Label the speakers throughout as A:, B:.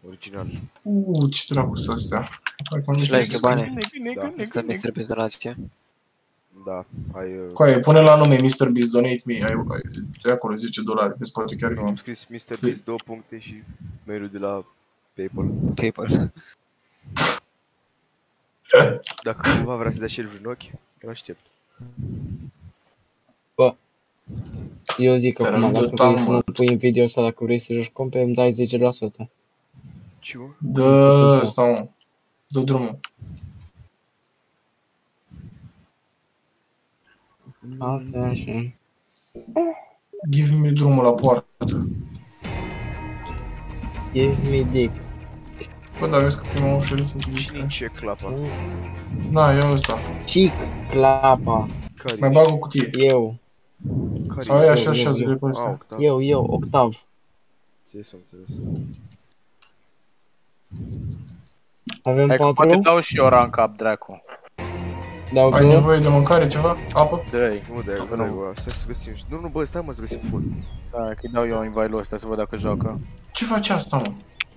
A: Original.
B: Ce dracu să astea?
C: Și like bani.
A: Da.
C: Asta Mr. Beast donație.
A: Da, ai...
B: Coaie, pune la nume Mr. Beast, donate me, ai acolo $10, vezi, poate chiar
A: Nu, am
B: eu.
A: scris Mr. Beast 2 puncte și mail-ul de la PayPal.
C: PayPal.
A: Dacă cumva vrea să dea și el vreun ochi, îl aștept.
D: Bă, eu zic că
B: Dar
D: acum,
B: nu dă
D: dacă vrei să
B: tamă.
D: mă pui în video sau dacă vrei să joci compe, îmi dai 10%.
A: Ce mă?
B: Dă ăsta, mă. Dă drumul.
D: Asta e așa.
B: Give me drumul la poartă.
D: Give me dick.
B: Bă, dar vezi că prima ușuriță e
A: Cine ce clapa?
B: Da, e ăsta.
D: Chic, clapa,
A: Care
B: Mai bag o cutie.
D: eu,
A: Care
B: Sau e așa așează-le pe ăsta.
A: Octav.
D: eu, Octav.
A: Înțeles, am înțeles.
D: Avem
E: Hai că poate
D: 4,
E: dau și eu rank up, dracu.
D: dau
B: Ai
D: 2.
B: nevoie de mâncare, ceva? Apă?
E: Dă-i.
A: Nu, de
E: Că
A: nu.
E: nu.
A: Stai să găsim. Nu, bă, stai mă să găsim full.
E: Hai că-i dau eu invite-ul ăsta să văd dacă joacă.
B: Ce face asta, mă?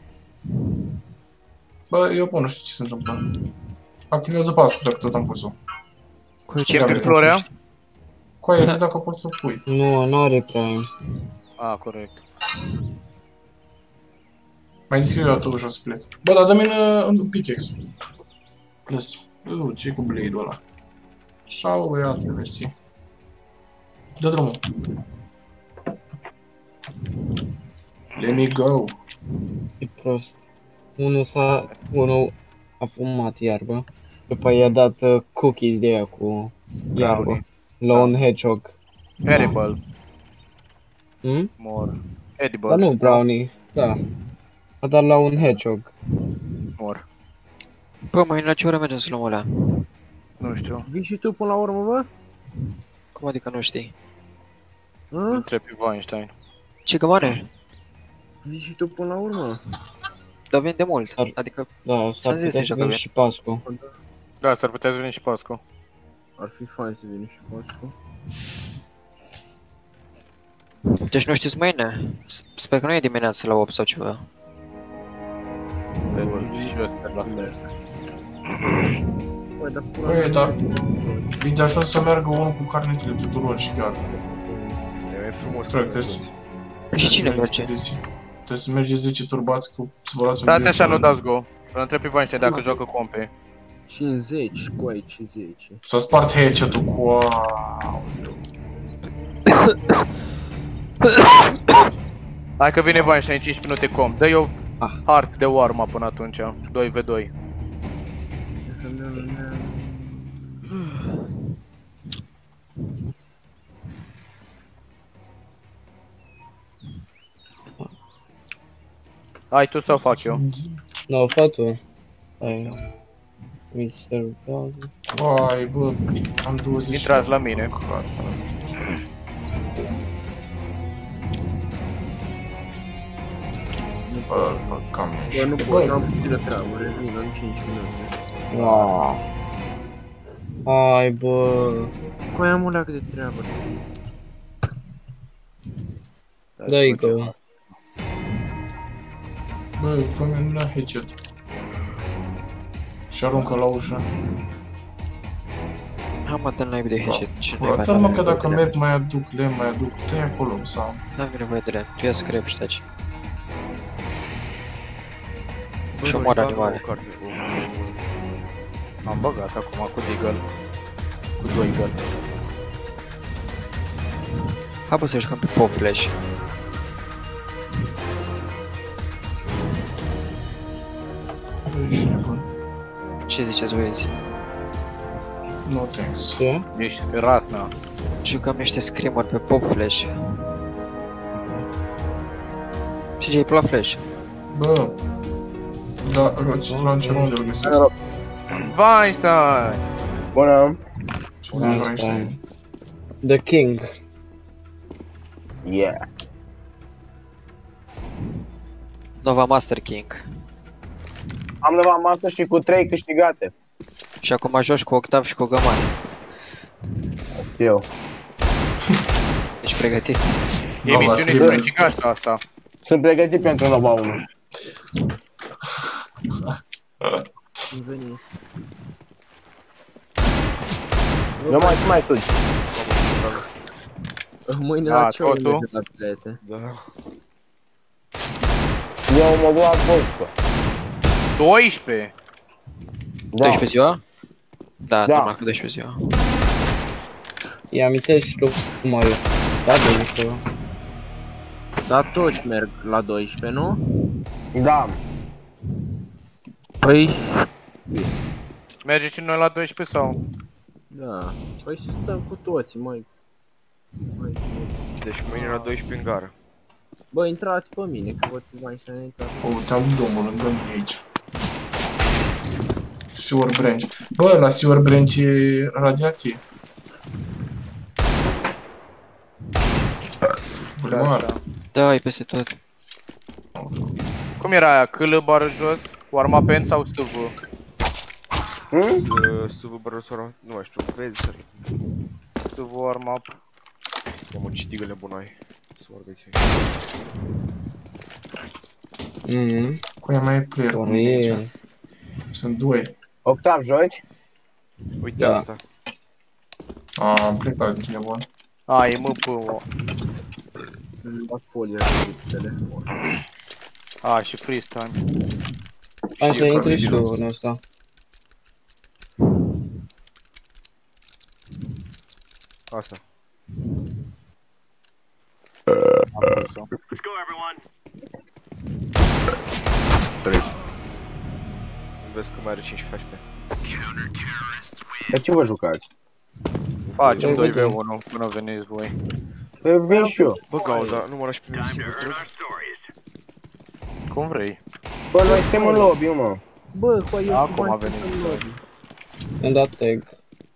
B: Bă, eu pun, nu știu ce se întâmplă. Activează după asta, dacă tot am pus-o.
E: Ce
B: Da,
E: pe
B: vezi,
E: Florea?
B: Coaie, vezi dacă poți să pui.
D: Nu are prea.
E: A, corect.
B: Mai descrie o dată ușa să plec. Bă, dar dă-mi în pickaxe. Plus. Ce cu blade-ul ăla? Așa, bă, băiatule, mersi. Dă drumul. Let me go.
D: E prost. Unul a fumat iarbă. După i-a dat cookies de aia cu iarbă.
E: Brownie.
D: Lone Hedgehog.
E: Edible.
D: Hmm?
E: More. Edibles.
D: Dar nu brownie. Da. A dat la un hedgehog.
E: More.
C: Bă, mai la ce oră mergem să luăm ăla?
E: Nu știu.
F: Vii și tu până la urmă, bă?
C: Cum adică nu știi?
E: Întreb pe Weinstein.
C: Ce gămare?
F: Vii și tu până la urmă?
C: Dar vin de mult. Adică,
D: Da, s-ar
C: Ți-am zis
D: putea
C: deja
D: să
C: că
D: vin
C: vin.
D: și Pascu.
E: Da, s-ar putea să veni și Pascu.
F: Ar fi fain să vină și Pascu.
C: deci nu știți mâine? Sper că nu e dimineața la 8 sau ceva.
E: Și eu sper la fel.
F: Băi, dar pula
B: Băi,
F: mea,
B: dar e de ajuns să meargă unul cu carnetele tuturor și gata.
A: E mai frumos.
B: Cred că trebuie
C: Și cine merge?
B: Trebuie să merge 10 turbați cu să vă luați un
E: Stați
B: bilet.
E: așa, nu dați go. Îl întreb pe Weinstein dacă joacă compe.
F: 50, coi 50.
B: S-a spart headshot-ul cu...
E: Hai că vine Weinstein 5 minute comp. Dă eu hard de warm-up până atunci. 2v2. Hai tu sau fac eu?
D: Nu, fă tu. Hai. Mr. Dog.
B: Vai, bă, am 20.
E: Intrați la mine.
B: Bă, cam
F: Bă, nu pot, am puțină treabă, revin în 5 minute.
D: Wow. Hai, bă.
F: Coi am o leacă de treabă.
D: Dă-i go.
B: Bă, fă-mi un headshot. Și aruncă la ușă.
C: Hai mă, dă-l naibii de headshot. Ce
B: Bă,
C: naiba
B: dar mă
C: de
B: că dacă
C: lemn?
B: merg mai aduc lemn, mai aduc, dă-i acolo sau...
C: N-am nevoie de lemn. Tu ia scrap și taci.
A: Bă,
C: Și
A: nu,
C: omoară
A: îi bag
C: animale.
A: o carte cu-
E: Am băgat acum cu Deagle. Cu 2 gun.
C: Hai bă să jucăm pe Pop Flash.
B: Bă, ești nebun.
C: Ce ziceți băieți?
B: No thanks.
D: Ce?
E: Ești rasna.
C: Jucăm niște screamer pe Pop Flash. Și ce-i pe la Flash?
B: Bă, da, launcher unde îl găsesc?
E: Weinstein!
F: Bună!
B: Ce zici, Weinstein?
D: The King.
F: Yeah!
C: Nova Master King.
G: Am Nova Master și cu 3 câștigate.
C: Și acum joci cu Octav și cu Gămane.
G: Eu.
C: Ești pregătit?
E: Emisiune
B: Nova
E: sprecigașă asta.
G: Sunt pregătit pentru Nova 1.
F: Veni.
G: Eu mai tuci.
F: Mâine la ce oră
E: totul?
F: merge la bilete?
A: Da.
G: Eu mă luat vodka.
E: 12?
G: Da.
C: 12 ziua? Da,
G: Da.
C: doamna, că 12 ziua.
D: Îi amintești lui Mario. Da, de mișto.
F: Dar toți merg la 12, nu?
G: Da.
F: Păi...
E: Merge și noi la 12 sau?
F: Da. Păi să stăm cu toții, mai...
A: Deci mâine la 12 în gară.
F: Bă, intrați pe mine, că văd că mai să ne intrați.
B: Uite, am domnul lângă mine aici. Sewer branch. Bă, la sewer branch e radiație. Bulevard.
E: Așa.
C: Da, e peste tot.
E: Cum era aia? Câlă, bară jos? Warm up end sau SV?
A: Sub bărăsoara, nu mai știu, vezi să
E: SV warm up.
A: Mamă, ce tigăle bune ai. Să vorbeți.
B: Cu ea mai e player cu mine aici.
D: Oriel.
B: Sunt doi.
G: Octav, joci?
A: Uite
D: Da.
A: asta.
B: Am plecat din telefon.
E: A, e MP-ul.
F: La folie de telefon.
E: A, și freestyle.
D: Hai să
A: E
D: intri și
A: probabil
D: tu în ăsta.
A: Asta.
E: Am pus-o.
A: Vezi că mai are 15 HP.
G: Pe ce vă jucați?
E: Facem
D: Păi,
E: 2v1 până veniți voi.
G: Păi vin și eu.
A: Bă, Gauza, nu mă lași pe mine singur, cred?
E: Cum vrei.
G: Bă, noi suntem în lobby, mă.
F: Bă, cu eu
E: Acum a venit.
D: Mi-am dat tag.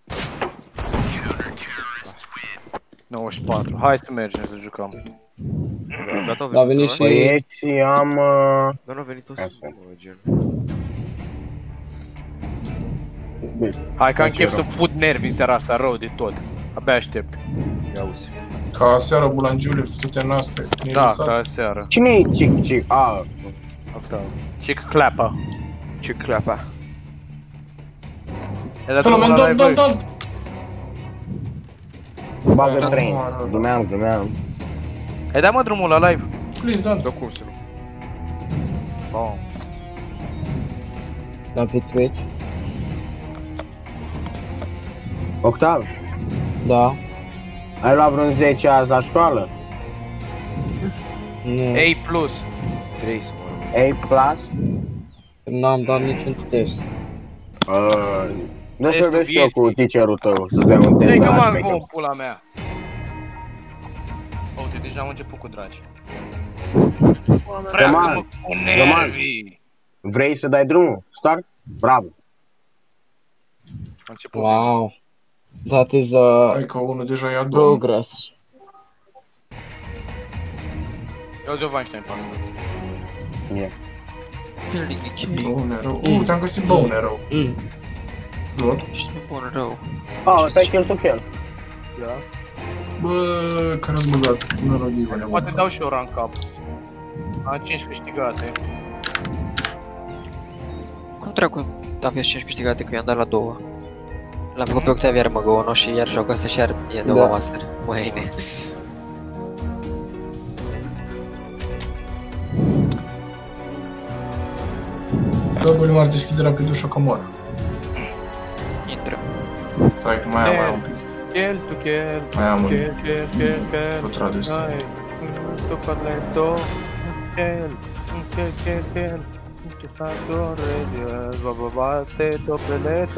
E: 94. Hai să mergem să jucăm.
A: Gata,
D: A venit și...
G: Băieții, am...
A: Dar nu a venit toți,
G: Asta.
A: mă, gen.
E: Hai că am chef să fut nervi în seara asta, rău de tot. Abia aștept.
A: Ia uzi.
B: Ca aseară, Bulangiule, făcut-te nas pe
E: Da, ca seara.
G: Cine-i Cic? A,
E: Chick clapper.
A: Ce clapa.
E: E dat
B: Fenomen,
E: drumul la live, băi.
B: dom!
G: bagă
B: Da,
G: train.
B: nu,
G: Glumeam.
E: Ai dat mă drumul la live?
B: Please, don't.
A: Dar cum să nu?
E: Oh.
D: Da, pe Twitch.
G: Octav,
D: Da.
G: ai luat vreun 10 azi la școală?
D: Nu.
E: A+.
A: 3 să mă rog.
G: A+?
D: N-am dat niciun test.
G: Nu
E: Testul
G: să vezi eu
E: vieții.
G: cu teacherul tău, să-ți dea un test.
E: Ei
G: de
E: că
G: la
E: m-am
G: șmecher.
E: gău, pula mea. Uite, deja am început cu dragi. Freacă-mă cu nervii.
G: Vrei să dai drumul? Start? Bravo.
E: Am început.
D: Wow. That is
B: Hai că unul deja ia domn.
D: progress.
E: Eu zic Weinstein pe asta.
B: Bone rău. Te-am găsit bone rău. Lord.
C: Și nu bun rău.
G: Ăsta e cheltuiel.
E: Da.
B: Bă, care-ați băgat? Norodigule.
E: Poate dau și eu rank up. Am 5 câștigate.
C: Cum dracu aveți 5 câștigate că i-am dat la 2? L-am făcut pe Octav, iar mă găono și iar joc asta și iar e
D: Da.
C: două master. Mâine.
B: Bă, Bulimar, deschide rapid ușa că mor.
C: Intră.
B: Stai că mai am un pic.
E: Chel, tu chel.
B: Mai am un
E: Chel.
B: Cu tradus.
E: Ai, tu parlento. Chel. Chel. Ce fac corege? Bate, topele.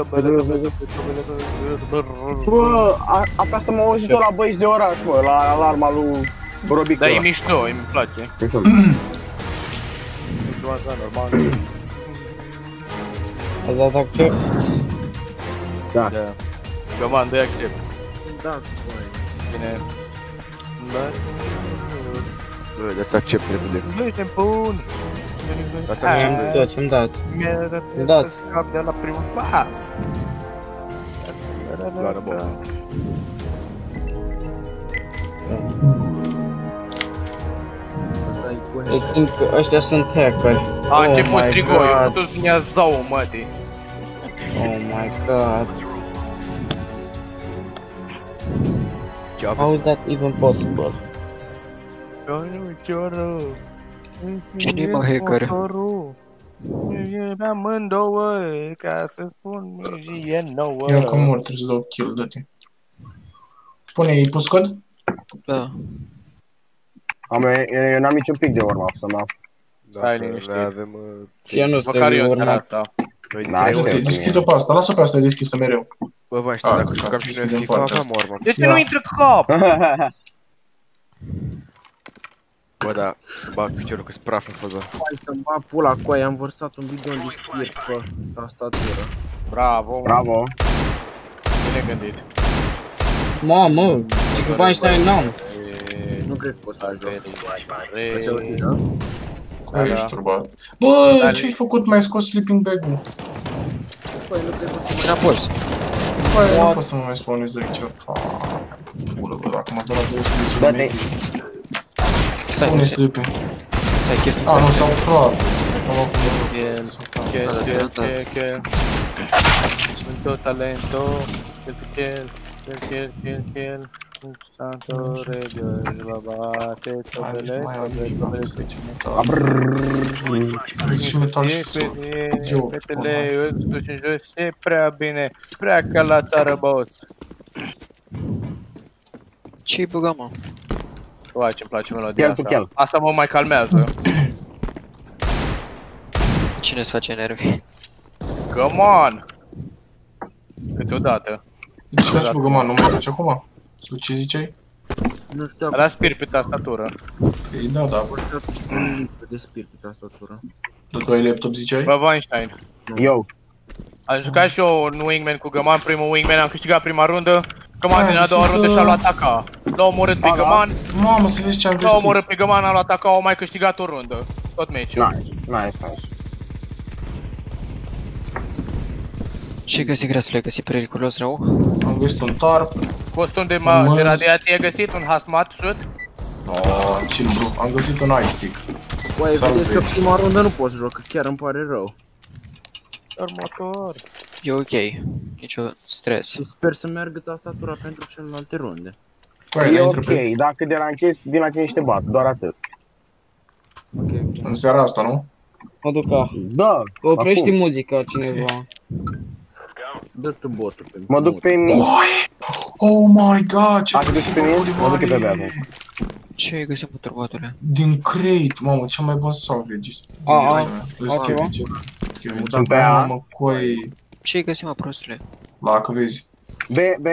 G: Bă, pe asta m-am auzit la băieți de oraș, mă, la alarma lui Robic.
E: Da, e mișto, îmi place. Normal.
D: Ați dat accept?
E: Da. Găman, dă-i accept.
F: Da, băi.
E: Bine. Da.
A: Bă, dați accept repede.
E: Nu te pun.
A: Dați accept.
D: Da, ți-am dat.
E: Mi-a
D: Dat.
E: scap de la primul pas.
A: Doară, bă.
F: Asta e cu
D: Eu simt că ăștia sunt hackeri.
E: A început
G: my
E: strigoi,
G: God.
E: eu sunt toți bine zau, mătii.
D: Oh my god.
A: Ce aveți?
D: How is that even possible?
C: Cine e, mă, hacker?
E: E amândouă, ca să spun e nouă.
B: Eu încă mor, trebuie să dau kill, dă-te. Pune-i pus cod?
C: Da.
G: Eu n-am niciun pic de warm-up să mă.
E: Stai
A: Dacă
E: liniștit.
A: noi avem...
D: Ție nu
E: Măcar eu în seara
D: urma.
E: asta.
A: Noi
G: Da,
A: trei
G: știu.
A: ori.
B: Deschid-o pe asta, lasă-o pe asta deschisă mereu.
A: Bă, vă știu, dacă jucam și noi FIFA, aveam urmă.
E: De ce nu intră cap?
A: Bă, da, bag piciorul cu spraf în făză.
F: Hai să-mi bag pula cu aia, am vărsat un bidon de spirit pe tastatură.
E: Bravo,
G: Bravo.
E: bine gândit.
D: Mamă, ce că Weinstein n-am.
F: Nu cred că o să ajung.
E: Re-
F: Ce ok, da?
B: Cu
E: Da,
B: ești
E: da.
B: turbat. Bă,
E: Da,
B: ce-ai făcut? Mi-ai scos sleeping bag-ul.
F: Păi, nu cred că
C: Ține apos.
B: Bă, nu pot să mă mai spawnez aici. Pulă, bă, dacă mă dă la 210
G: Dă-te.
B: metri.
C: Stai,
B: Pune
C: nu
B: sleeping.
C: stai, chef.
B: A, nu, s-au fraud.
E: Chel. Sunt tot talento. Chel. Santo regio, babate, tobele,
B: Și metal și sul. Eu,
E: fetele, eu sus în jos, e prea bine, prea ca la țară, boss.
C: Ce-i băga, mă?
E: Uai, ce-mi place melodia
G: Chel tu
E: asta.
G: chel.
E: Asta mă mai calmează.
C: Cine îți face nervi?
E: Come on! Câteodată.
B: Ce faci, bă, găman? Nu mai faci acum? Sau ce ziceai?
F: nu știu,
E: Era spirit pe tastatură.
B: Păi da, da.
F: de spirit pe tastatură.
B: Tu ai laptop ziceai?
E: Bă, Weinstein.
G: Eu.
E: Am jucat și eu un wingman cu Găman, primul wingman, am câștigat prima rundă. Găman din a doua
B: sunt,
E: rundă și-a luat AK. L-a omorât pe Găman,
B: Mamă, să vezi ce am
E: l-a omorât
B: găsit.
E: pe Găman, a luat AK, au mai câștigat o rundă. Tot meciul.
G: Nice.
C: Ce găsi, grasule? Ai găsit periculos rău?
B: Am găsit un tarp.
E: Costum de
B: Măs.
E: radiație ai găsit, un hazmat suit.
B: Oh, chill, bro. Am găsit un ice pick.
F: Băi,
B: Salut,
F: vedeți că
B: Rich.
F: prima rundă nu pot să joc, că chiar îmi pare rău.
E: Următor.
C: E ok. Nicio stres.
F: Și sper să meargă tastatura pentru celelalte runde.
B: Păi,
G: E
B: intră
G: ok,
B: pe...
G: dacă deranchezi, vin la tine și te bat, doar atât.
F: Ok.
B: În seara asta, nu?
D: Mă duc ca.
G: Da,
D: Oprește
G: acum.
D: muzica cineva.
F: Dă tu botul pe
G: Mă duc pe mine.
B: Oh my god, ce-am
G: Ați
B: găsit,
G: găsit pe
B: bă,
G: mine? Mă duc pe bea
B: Polivari?
G: acum.
C: Ce ai găsit, turbatule?
B: Din crate, mamă, cel mai bun salvage.
D: altceva?
G: Sunt pe A.
B: Mamă, coi...
C: Ce ai găsit, mă, prostule?
B: La că vezi.
G: B.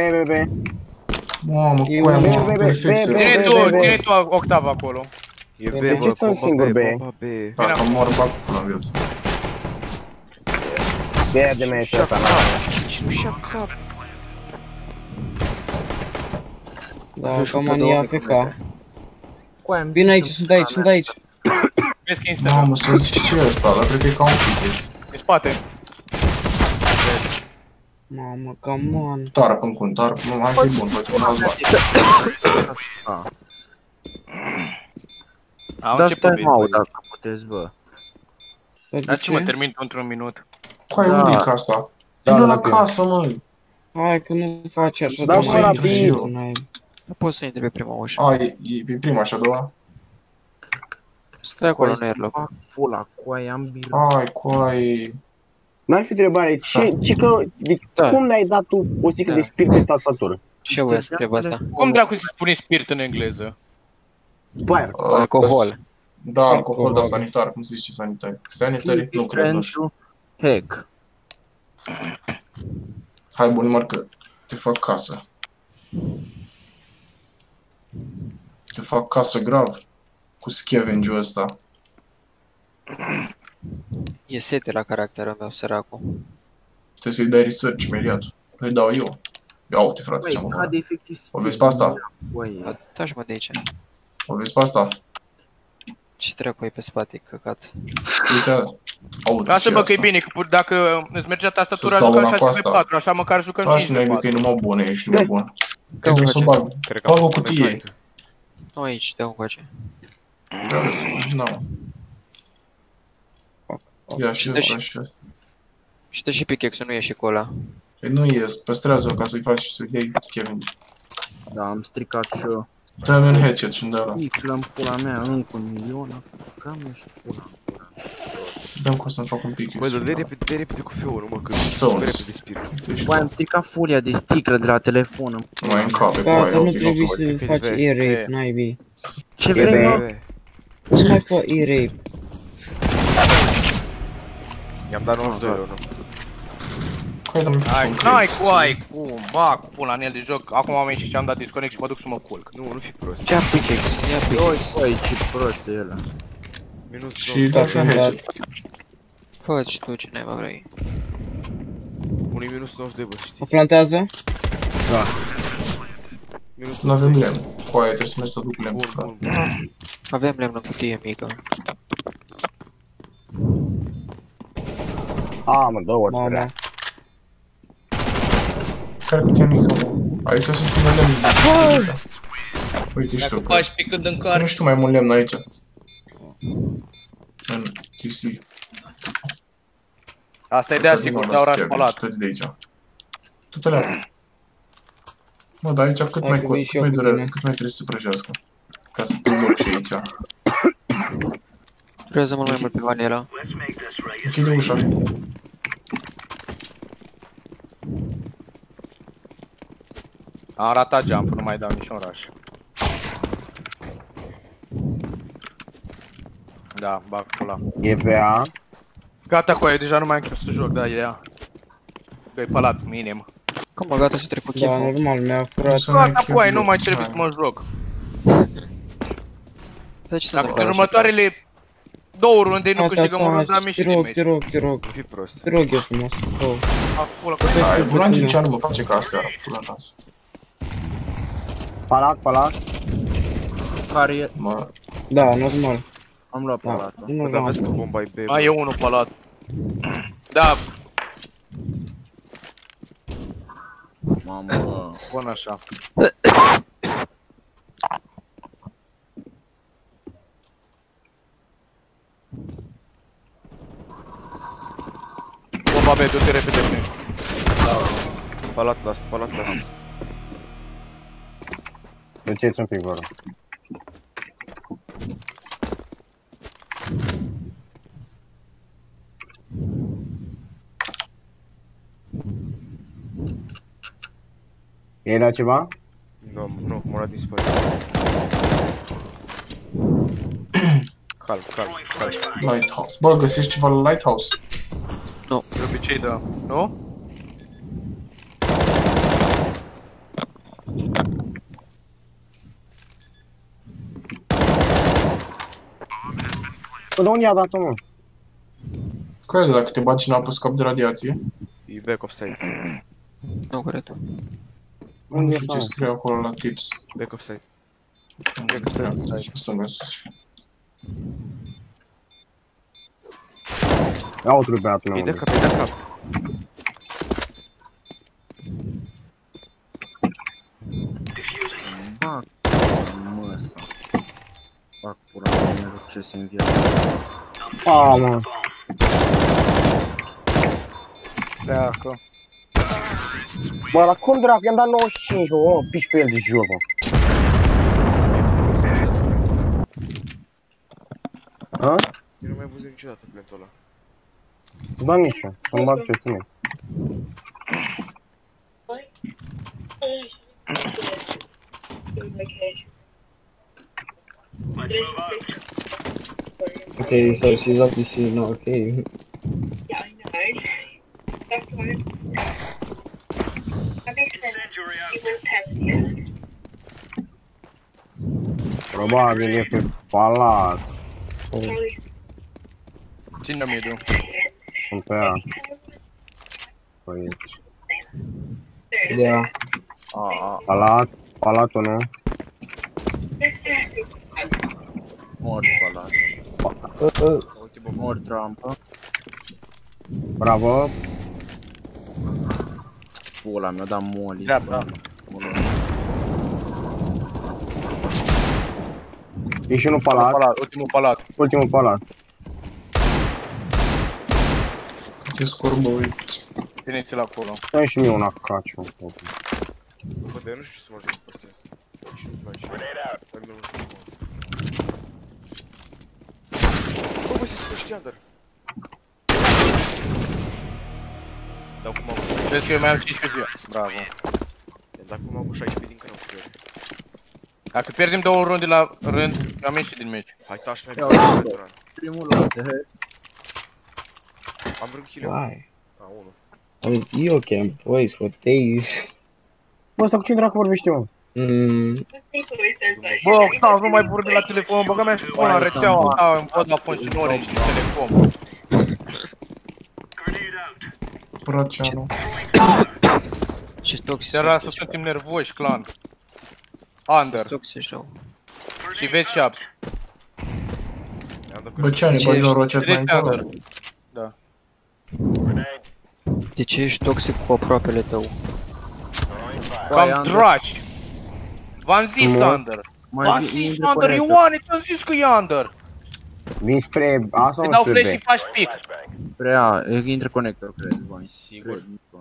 B: Mamă,
D: E
B: coi, am
D: un-
B: perfect să...
E: Ține tu octava acolo.
A: E B,
G: De ce
A: bă,
G: sunt singur B?
A: bomba B.
B: Dacă mor, bag până în viață.
G: B de meciul ăsta, na.
C: Ce nu și-a cap?
D: Da, cam ia pe ca.
F: Coaia, îmi
D: Vin aici,
F: zice
D: sunt aici, sunt aici.
E: Vezi că instală.
B: Mamă, să zici ce e ăsta, dar cred că e ca un pickaxe.
E: În spate.
D: Mamă, come on.
B: Tarp în cun, tarp, nu, hai că e bun, poate un alt luat.
E: Au
F: Da,
E: început
F: stai
E: bine.
F: mă, dacă puteți, bă.
E: Dar ce mă, termin într-un minut.
B: Coi,
F: Da.
B: unde e casa?
G: Da,
B: Vină la
G: da,
B: casă, mă!
D: Hai că nu faci așa
G: Da,
D: de
B: mă,
D: mai
B: intru și eu.
C: Nu poți să intri pe prima ușă.
B: A, e prima și a doua?
C: Stai acolo,
F: Coaia,
C: nu e loc.
F: fac pula, coaia, am biră.
B: Ai, coi...
G: N-ar fi întrebare,
C: Da.
G: cum ne-ai dat tu o sticlă de spirit pe tastatură?
C: Ce voia să întreb asta?
E: Cum dracu să spune spirit în engleză?
G: Fire.
C: Alcohol.
B: Da, alcohol, da, sanitar, cum se zice sanitar? Sanitary? Nu cred, nu știu.
F: Hack.
B: Hai, bun, număr că te fac casă. Te fac casă grav. Cu scavenge-ul ăsta.
C: E sete la caracterul meu, săracul.
B: Trebuie să-i dai research imediat. Îi dau eu. Ia uite, frate,
F: Băi,
B: ce-am
F: cade efectiv
B: O vezi pe asta?
F: Băi,
C: Taci mă de aici.
B: O vezi pe asta?
C: Ce dracu ai pe spate, căcat?
B: Uite, aude
E: Lasă
B: și
E: bă că e
B: asta.
E: bine, că dacă îți mergea tastatura,
B: Să stau
E: jucam
B: una cu
E: 6 pe
B: asta.
E: 4, așa măcar jucăm
B: Taci,
E: 5 pe
B: naibii, că
E: 4.
B: e numai bună, ești nebun.
C: Dă-o
B: Trebuie să o
C: încoace.
B: bag.
A: Cred că
B: Bag o
A: am
B: cutie.
A: comentat.
C: Nu aici, dă-o încoace.
B: Nu. Ia și
C: Și
B: ăsta
C: dă
B: și ăsta.
C: Și dă și pickaxe-ul, nu e și cu ăla.
B: Păi nu ies, păstrează-o ca să-i faci să-i dai scavenge.
F: Da, am stricat și eu.
B: Dă-mi un headshot și-mi dă ăla.
F: Pixel în pula mea, încă 1 milion. Cam și pula.
B: Dăm cum să-mi fac un
A: Băi,
B: pickaxe.
A: dar dă repede cu F1, mă, că
B: Stones.
A: repede spiritul.
F: Băi, am stricat folia de sticlă de la telefon.
B: Mai încape cu
D: Gata,
B: aia,
D: nu
B: ok.
D: trebuie să
A: ok,
D: faci
A: ok.
D: e-rape, naibii.
F: Ce vrei, mă?
D: Nu mai fă e-rape.
A: I-am dat 92 euro, nu?
B: Cu aia dă-mi
E: Hai,
B: un
E: n-ai
B: credit.
E: cu ai, cum, bag pula în el de joc. Acum am ieșit și am dat disconnect și mă duc să mă culc.
A: Nu fi prost.
C: Ia pickaxe, ia pickaxe.
F: Băi, ce prost e ăla.
A: Minus
B: Și dau și un headshot.
C: Fă-ți și tu ce naiba vrei.
A: Unui minus 92, bă,
D: O
A: știi?
D: plantează?
A: Minus
B: Nu avem lemn. Cu aia trebuie să mergi să duc lemn.
A: Bun, bun.
C: Avem lemn în cutie mică.
G: A, mă, 2 ori
D: Mama.
G: 3.
B: Care cutia mică, mă? Aici să țină lemn. Uite și tu.
H: Dacă faci pe când
B: Nu
H: încarci.
B: știu mai mult lemn aici. În TC.
E: Asta e de asigur, dau oraș palat.
B: Tot de aici. Tot alea. Mă, dar aici cât
D: Hai
B: mai,
D: că vii și
B: cât
D: eu
B: mai
D: cu
B: durează,
D: tine.
B: cât mai trebuie să se prăjească. Ca să pun loc și aici.
C: Durează mult mai mult pe vanila.
B: Închide ușa.
E: Am ratat jump, nu mai dau niciun rush. Da, bag pula.
G: E pe A.
E: Gata cu aia, deja nu mai am chef să joc, da, e ea. Doi palat, minim.
C: Cum mă, gata să trec cu
D: Da,
C: cheful.
D: normal, mi-a furat.
E: Gata cu aia, nu mai trebuie să mă joc.
C: De ce se
E: Dacă în
C: întâmplă așa?
E: următoarele 2 runde nu câștigăm o rundă, am ieșit din
D: Te
E: meci.
D: rog, te rog,
A: Nu fi prost.
D: te rog eu frumos. Oh.
E: Acolo,
B: Hai, Bulangiu ce nu mă face ca asta, pula nas.
G: Palat.
F: Care e?
B: Mă,
D: Da, normal.
F: Am luat
D: Da,
F: palatul.
D: nu
A: Bă, dar vezi că bomba e B,
E: mai e unul palat. Da,
F: Mamă.
E: bun așa. Bomba B, du-te repede prin.
A: Palat last, palat last.
G: Duceți un pic, vă rog. Era ceva?
A: Nu, m-a luat din spate. Calm.
B: Lighthouse. Bă, găsești ceva la Lighthouse?
E: De obicei, da. Nu?
G: Bă, de unde i-a dat-o, mă?
B: Că e dacă te bagi în apă scap de radiație?
A: E back of side.
C: Nu cred.
B: Nu știu ce scrie acolo la tips.
A: Back of side.
B: Stânga sus.
G: Ia o trup pe atul meu.
A: E de cap, e de cap.
F: Fac mă să fac pula mea, nu ce să în viață.
G: A, mă.
E: Dacă.
G: Bă, dar cum dracu? I-am dat 95, mă, piși pe el de joc, mă. Ha?
A: Eu nu mai văzut niciodată plantul ăla.
G: Da, nici eu. Să-mi bag ce tine.
D: Ok, s-a resizat DC, no, ok.
I: Yeah, I know. That's why. That makes sense. He will tell you.
G: Probabil e pe palat.
I: Sorry.
E: Ține mid-ul.
G: Sunt pe ea. Pe aici.
D: Da.
G: Palatul, nu?
F: Mor palat. Mor trampă.
G: Bravo.
F: Pula mea, da moli.
E: Dreapta.
G: E și unul palat.
E: Ultimul palat.
G: Ultimul palat.
B: Te scor, bă, uite.
E: Țineți-l acolo.
G: Dă-mi și mie un acaciu.
A: Bă, dar eu nu știu să mă joc cu astea. Și nu mai știu. Dar nu știu cum. Bă, se scoși under. Dau cum am cu
E: Vezi că eu mai am 15 via. Bravo.
A: 16. Dar cum am cu 16 din canal cu ele.
E: Dacă pierdem 2 runde la rând, eu am ieșit din meci.
A: Hai, tași mai
F: Ia
A: bine.
F: uite. Primul lot,
A: Am vreun kill.
D: Why?
A: A, 1.
D: I was Eo camp, boys, for days.
G: Bă, ăsta cu cine dracu vorbește, mă?
E: Bă, stau, nu mai vorbi la telefon, băga mea și pun la rețeaua ta în Vodafone și în Orange și Telecom.
B: Braceanu.
C: Ce toxic.
E: Seara asta suntem nervoși, clan. Under.
C: Sunt toxici rău.
E: Și vezi Shaps.
B: Bă, ce ani bagi o rocet mai
E: Vedeți Under.
B: încolo?
E: Da.
C: De ce ești toxic cu aproapele tău?
E: Cam draci. V-am zis Under. V-am zis Under, Ioane, ți-am zis că e Under.
G: Vin spre A sau
E: Îi dau
G: spre
E: flash
G: B?
E: și faci pic.
F: Prea, intră conector, cred, bani.
A: Sigur.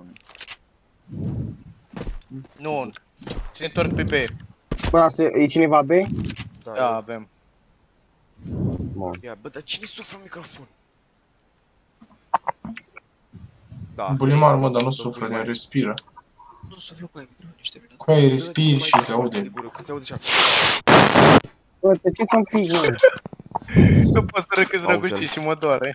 E: Nu. Se întorc pe B.
G: Bă, asta e cineva B?
E: Da, avem.
G: Bun.
A: Ia, bă, dar cine suflă în microfon? Da.
B: Bulimar, mă, dar nu suflă, ne respiră.
C: Nu suflu cu ai microfon, niște minute.
B: Cu aia respiri și se aude.
A: Se aude așa.
G: Bă, tăceți un pic, mă.
E: Nu pot să râcâți răgucii și mă doare.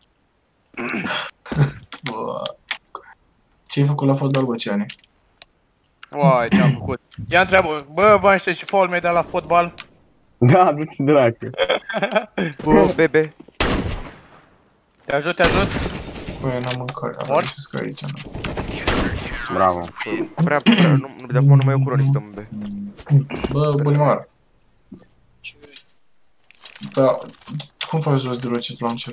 B: Bă. Ce-ai făcut la fotbal, bă, Ciane?
E: Uai, ce-am făcut. Ia întreabă, bă, v-am știut și foul mi-ai dat la fotbal?
G: Da, du-ți dracu.
A: Bă, bebe.
E: Te ajut, te ajut?
B: Băi, n-am mâncare, am
E: Mor?
B: zis că aici, nu.
G: Bravo.
A: Prea, nu, de acum nu mai e cu Ronnie, stăm în B.
B: Bă, Bulimar. Da, cum faci jos de rocket launcher?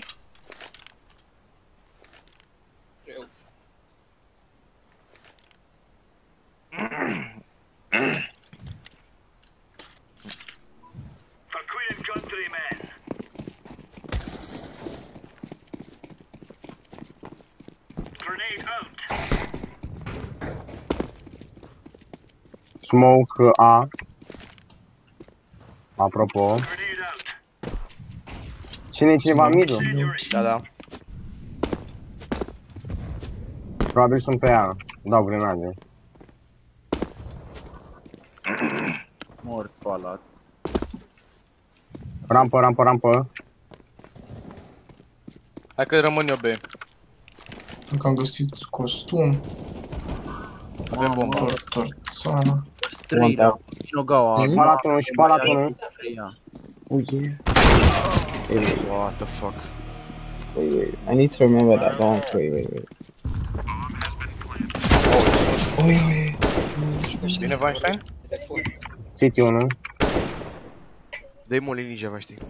G: Smoke A. Apropo. Cine e cineva middle?
E: Da, da.
G: Probabil sunt pe A. Dau grenade.
F: Mort palat.
G: Rampă, rampă, rampă.
E: Hai că rămân eu B.
B: Încă am găsit costum,
E: Avem bombă.
B: torțana.
F: Trei, da. Cinogaua.
G: Și palatul, și palatul.
D: Oh yeah.
A: What the fuck?
D: Wait. I need to remember that bounce. Wait. Oh yeah.
E: Bine, Weinstein?
G: City 1.
A: Dă-i molly ninja, vă știi.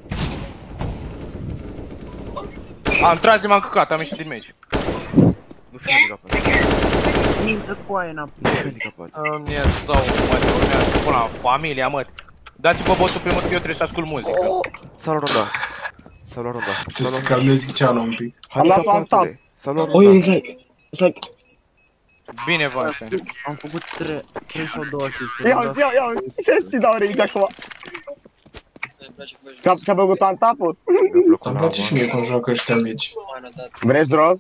E: Am tras de m-am căcat, am ieșit din meci.
A: Nu fi handicapat.
F: Intră cu aia înapoi.
A: Nu fi handicapat.
E: Îmi iau, mă, te urmează până la familia, mă. Dați-vă botul pe mă, că eu trebuie să ascult muzică.
A: S-a luat ronda. S-a luat ronda.
B: Trebuie să calmezi cealul un pic.
A: Handicapatule. S-a luat
D: Oh yeah,
A: ronda.
D: it's like.
E: Bine, Weinstein.
F: Am făcut 3 sau 2 asisturi.
G: Ia, ce-ți dau aici acum? Ți-a plăcut antapul?
B: Îmi place și mie cum joacă ăștia mici.
G: Vreți drog?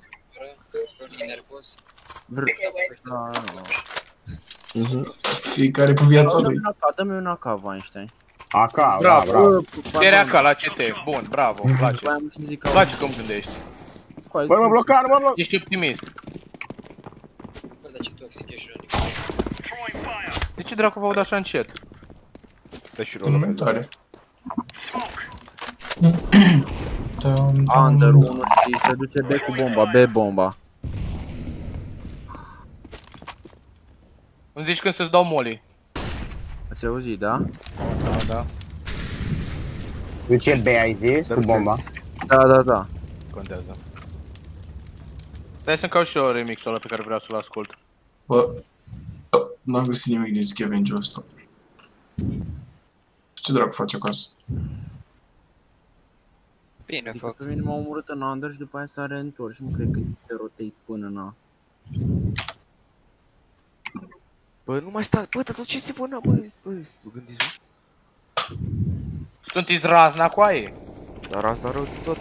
B: Fiecare cu viața lui.
F: Dă-mi un AK, Weinstein.
G: AK, da,
E: Bravo.
G: bravo.
E: Era ca la CT. Bun, bravo, îmi place. Îmi place cum gândești.
G: Băi, mă blocar, mă bloc.
E: Ești optimist.
C: Bă, dar ce toxic ești, Ronnie.
E: De ce dracu vă aud așa încet?
A: Dă și rolul meu.
B: Tare.
F: Under 1 și se duce B cu bomba, B bomba.
E: Îmi zici când să-ți dau molly.
F: Ați auzit, da?
E: Da.
G: Duce B, ai zis, cu bomba.
F: Da.
E: Contează. Stai să-mi caut și eu remixul ăla pe care vreau să-l ascult.
B: Bă, n-am găsit nimic din scavenge-ul ăsta. Ce dracu face acasă?
C: Bine
F: Adică
C: fac.
F: pe mine m-a omorât în under și după aia s-a reîntors și nu cred că te rotate până în A.
A: Bă, nu mai sta, bă, dar duceți-vă în, bă, gândiți-vă.
E: Sunteți razna cu aie.
A: Dar asta rău de tot.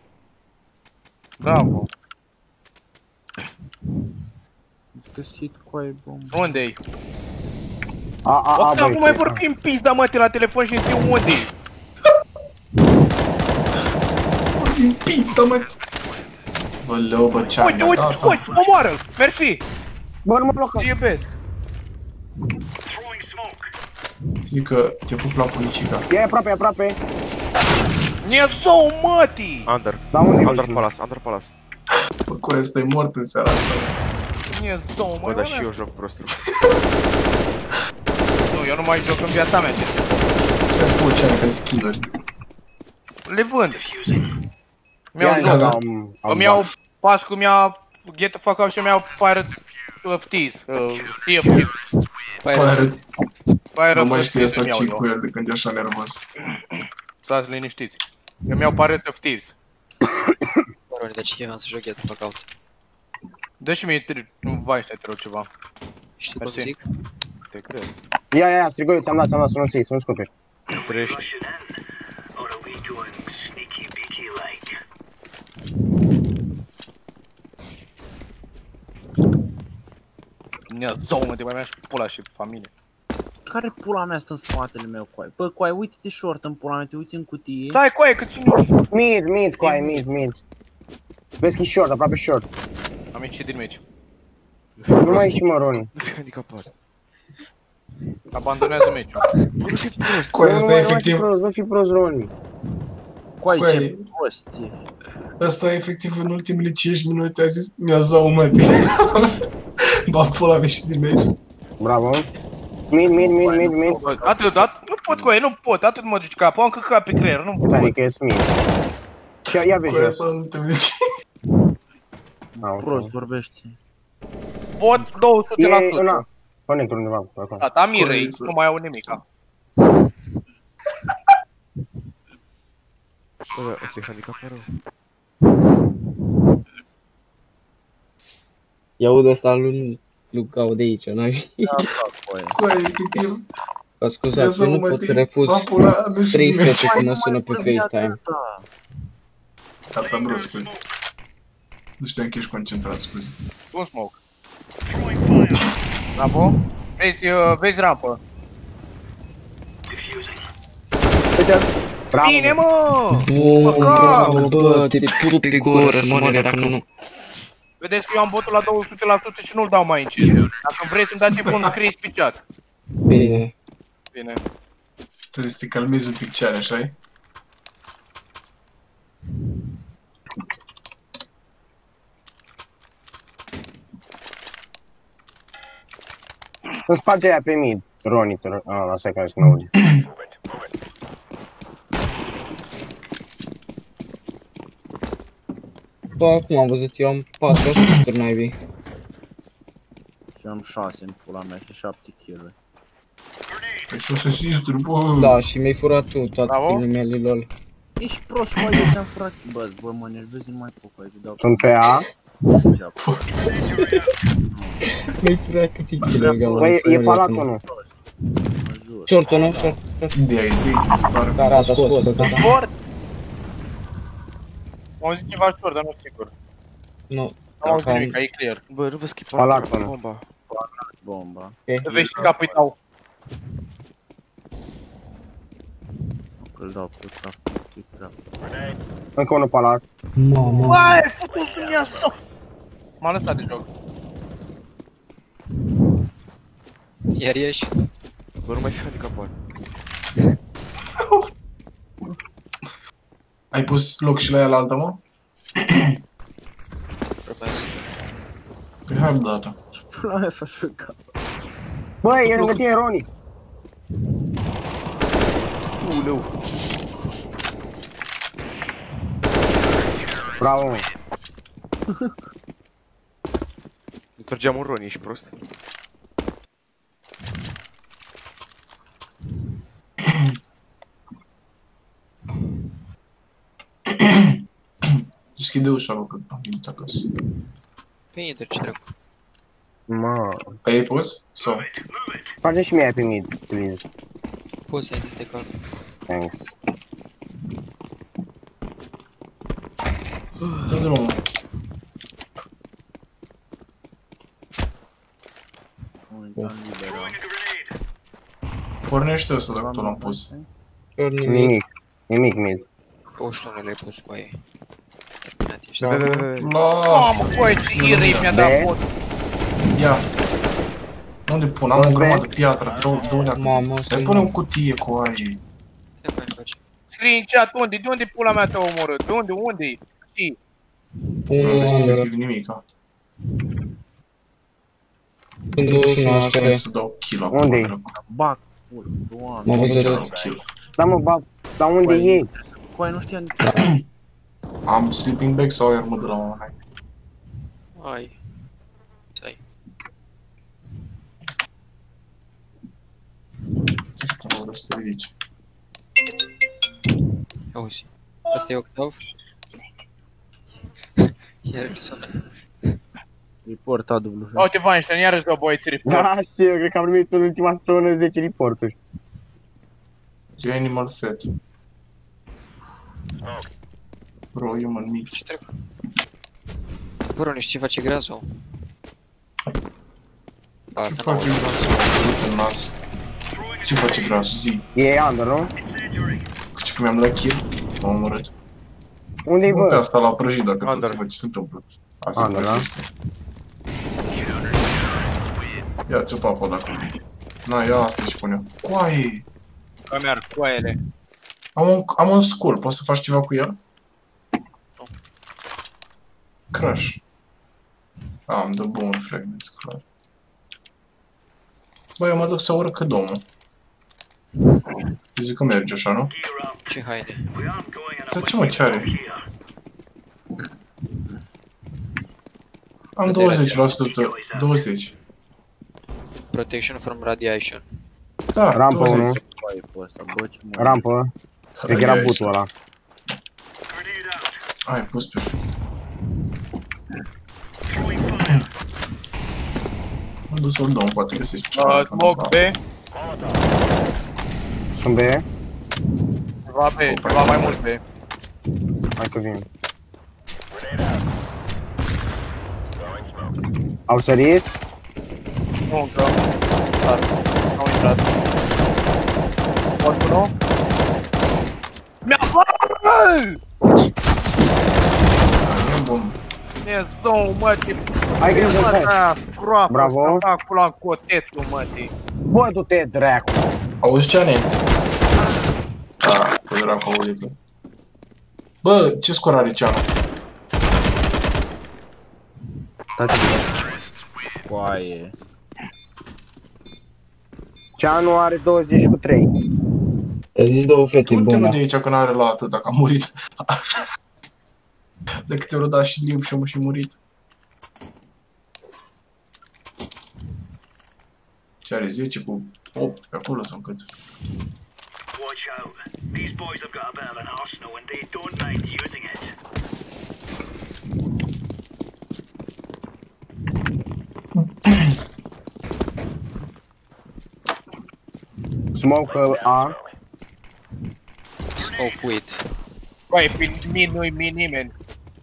E: Bravo.
F: Găsit cu aia bombă.
E: Unde-i?
G: A,
E: Nu mai vorbim pizda, mă, la telefon și zi unde-i?
B: Din pista, mă! Vă leu, bă, ce-am
E: Uite, omoară-l! Mersi!
G: Bă, nu mă blocă.
E: Te iubesc!
B: Zic că te pup la punicica.
G: E aproape.
E: Ne zău, mătii!
A: Under.
G: Da, unde
A: Under
G: ești?
A: Palace, Under Palace.
B: Bă, cu ăsta e mort în seara asta.
E: Ne zău,
A: Bă,
E: mă,
A: dar și eu joc prost.
E: Nu, eu nu mai joc în viața mea.
B: Ce ai ce ai pe skill-uri?
E: Le vând. Mi-au
G: Ia,
E: joc.
G: da,
E: Îmi iau Pascu, mi-a Get the fuck out și mi iau Pirates of Thieves. Sea of Thieves.
B: Pare, nu
E: Pirates
B: mai
E: of
B: știe
E: Thieves
B: să
E: îmi iau
B: cik
E: eu.
B: cu el de când e așa nervos.
E: Stați liniștiți. Îmi iau Pirates of Thieves.
C: Bă, Roni, de ce vreau să joc Get the fuck out?
E: Dă și mie, nu vai, te rog ceva.
C: Știi cum
E: Mersi.
C: zic?
E: Te cred.
G: Ia, Strigoi, ți-am dat, să nu ții, să nu scopi.
A: Trește.
E: Ne zău, mă, te mai mea și pula și familie.
F: Care pula mea stă în spatele meu, coai? Bă, coai, uite-te short în pula mea, te uiți în cutie.
E: Stai, coaie, că țin eu.
G: Mid, coai, mid. Vezi că e short, aproape short.
E: Am ieșit din meci.
G: Nu mai ieși, mă, Roni.
A: Nu fi handicapat.
E: Abandonează meciul.
B: Cu ăsta e efectiv,
G: Nu fi prost, Roni.
F: Coai,
B: Coai.
F: ce prost e.
B: ăsta e efectiv în ultimele 5 minute a zis mi-a zău mă. Ba pula mea și din meci.
G: Bravo. Mid.
E: Atât, nu pot, coaie, nu pot, atât mă duci capul, am căcat pe creier, nu pot.
G: Adică e mid. Ia
B: Cu
G: vezi.
B: ăsta în ultimele 5.
F: Prost vorbește.
E: Pot 200%.
G: E, na. Conector undeva, pe acolo.
E: Gata, am mirei,
B: Corect.
E: nu mai au nimica.
A: Bă, dar ăsta e handicapat rău.
D: I-aud ăsta lui Lucau de aici, n-ai?
B: Cu aia, efectiv,
D: Că
B: mi-a
D: scuzați, eu
B: zău
D: nu
B: mă,
D: pot să
B: ba
D: refuz
B: pula mea și
D: 3
B: din meci.
D: fete când mă sună pe FaceTime.
B: Gata, bro, scuze. Nu știam că ești concentrat, scuze.
E: Un smoke. Bravo. Vezi rampă.
G: Bravo.
E: Bine, mă!
D: Bravo, bă, te pup pe gură, moarele, dacă nu.
E: Vedeți că eu am botul la 200% și nu-l dau mai încet. Dacă vrei să-mi dați un Chris pe chat.
D: Bine.
E: Bine.
B: Trebuie să te calmezi un pic ce are, așa-i?
G: Îmi sparge aia pe mid, Roni. Asta e care să mă auzi.
D: Bă, acum am văzut, eu am 4 asisturi, naibii.
F: Și am 6 în pula mea și 7 kill-uri.
B: Păi și o să știi, bă.
D: Da, și mi-ai furat tu toate
E: Bravo.
D: filmele mele, lol.
F: Ești prost, coai, eu ți-am furat. Bă, mă nervezi, nu mai pot, coai, dau
G: Sunt pe A.
D: Mi-ai furat câte kill-uri, gama.
G: Băi, e palatul, nu?
D: Short-ul, nu? Short.
B: De-ai, de-ai, star.
D: Da, da, scos, da.
E: Short? Am auzit ceva short, dar nu sigur.
D: Nu.
E: Nu am auzit nimic, e clear.
A: Bă, nu vă schimba
G: Palatul, nu?
A: bomba.
F: Bomba.
E: Vezi și capul tău.
F: Îl dau pe trap.
G: Încă unul palat.
D: Mamă.
E: Băi, futu-ți mi-a so! M-a lăsat de joc.
C: Iar ieși.
A: Bă, nu mai fi handicapat.
B: Ai pus loc și la ea la alta, mă?
C: Urmează.
B: Păi hai data.
F: Pula mea faci pe cap.
G: Băi, e lângă tine, Roni. Bravo, mă.
A: Nu trăgeam un Roni, ești prost?
B: Deschide ușa, bă, că am venit acasă.
C: Pe intră, ce dracu.
G: Mă.
B: Ai pus? Sau?
G: Face și mie pe mid, please.
C: Poți să ai de calm.
G: Thanks.
B: Dă drumul. Pornește ăsta dacă tu l-am pus.
G: Nimic. Nimic mid.
C: Poști nu le-ai pus cu aia. Terminat ești.
B: Lasă!
E: Mamă, băi, ce irei mi-a dat mod.
B: Ia! Unde pun? Am o grămadă de piatră, două
D: Mamă,
B: Hai pune o cutie cu aia.
C: Ce mai faci?
E: Scrie în chat unde, de unde pula mea te-a omorât? De unde, unde? Știi?
B: Nu efectiv nimica.
D: Cunoaștere.
B: Să dau kill acum.
G: Unde-i?
B: dracu.
F: Bac, pula, doamne.
D: Mă
B: Aici
D: văd
B: dau kill.
G: Da, mă, ba, dar unde e?
F: Coai, nu știam.
B: Am sleeping bag sau ai armă de la online?
C: Ai. Ce ai?
B: Nu vreau să te ridici.
C: Auzi. Asta e Octav? Iar îl sună.
F: Report AW.
E: Uite, Weinstein, iarăși dau băieți report.
G: Da, și eu cred că am primit în ultima săptămână 10 reporturi.
B: You animal fat. Bro, human meat.
C: Ce dracu? Bro, nici ce face grazul?
B: Ce
C: Asta nu
B: face grasul? În nas. Ce face grasul? Zi.
G: E under, nu?
B: Ce că mi-am dat kill? M-am omorât.
G: Unde-i,
B: Nu pe
G: bă?
B: asta la prăjit dacă
A: Under.
B: tot ce se întâmplă. Asta
G: Under, da?
B: prăjește. Ia ți-o papă dacă vrei. Na, ia asta și pune. Coaie!
E: Că mi-ar coaiele.
B: Am un skull, poți să faci ceva cu el? Crash. Am de bun fragments, clar. Bă, eu mă duc să urcă domnul. Zic că merge așa, nu?
C: Ce haine?
B: Dar ce mă, ce are? Am 20%, 20.
C: Protection from radiation.
B: Da,
G: Rampă
B: 20.
G: unul.
F: Coai pe ăsta, bă, ce mă.
G: Rampă. Cred că era butul ăla.
B: Ai pus pe. Mă duc să-l dau, poate găsești ceva.
E: Smoke B,
G: Sunt B?
E: ceva B, ceva mai mult B.
G: Hai că vin. Au sărit?
E: Nu încă. Dar, au intrat. Pot nu? Mi-a
B: E bun.
E: Ne zău, mătii.
G: Hai că nu
E: Mă, da, scroapă.
G: Bravo.
E: Să fac pula în cotetul, mătii.
G: Bă, du-te, dracu!
B: Auzi ce ane? Da, că dracu auzită. Bă, ce scor are Ceanu?
F: Coaie.
G: Ceanu are 20 cu 3.
D: Ai zis două fete
B: Du-te mă de
D: bune.
B: aici că n-are la atât dacă a murit. De câte ori da și liu și am și murit. Ce are 10 cu 8 pe acolo sau cât?
H: Watch out. These boys have got a bit of an arsenal and they don't mind using it.
G: Smoke A.
C: Smoke weed.
E: Băi, pe mine nu-i mie nimeni.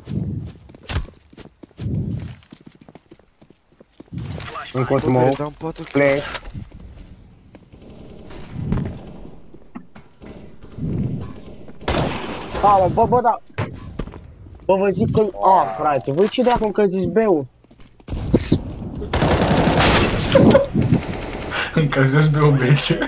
G: Încă un smoke. Flash. Mamă, bă, da. Bă, vă zic că... frate, voi ce dracu încălziți B-ul?
B: Încălzesc pe o bece.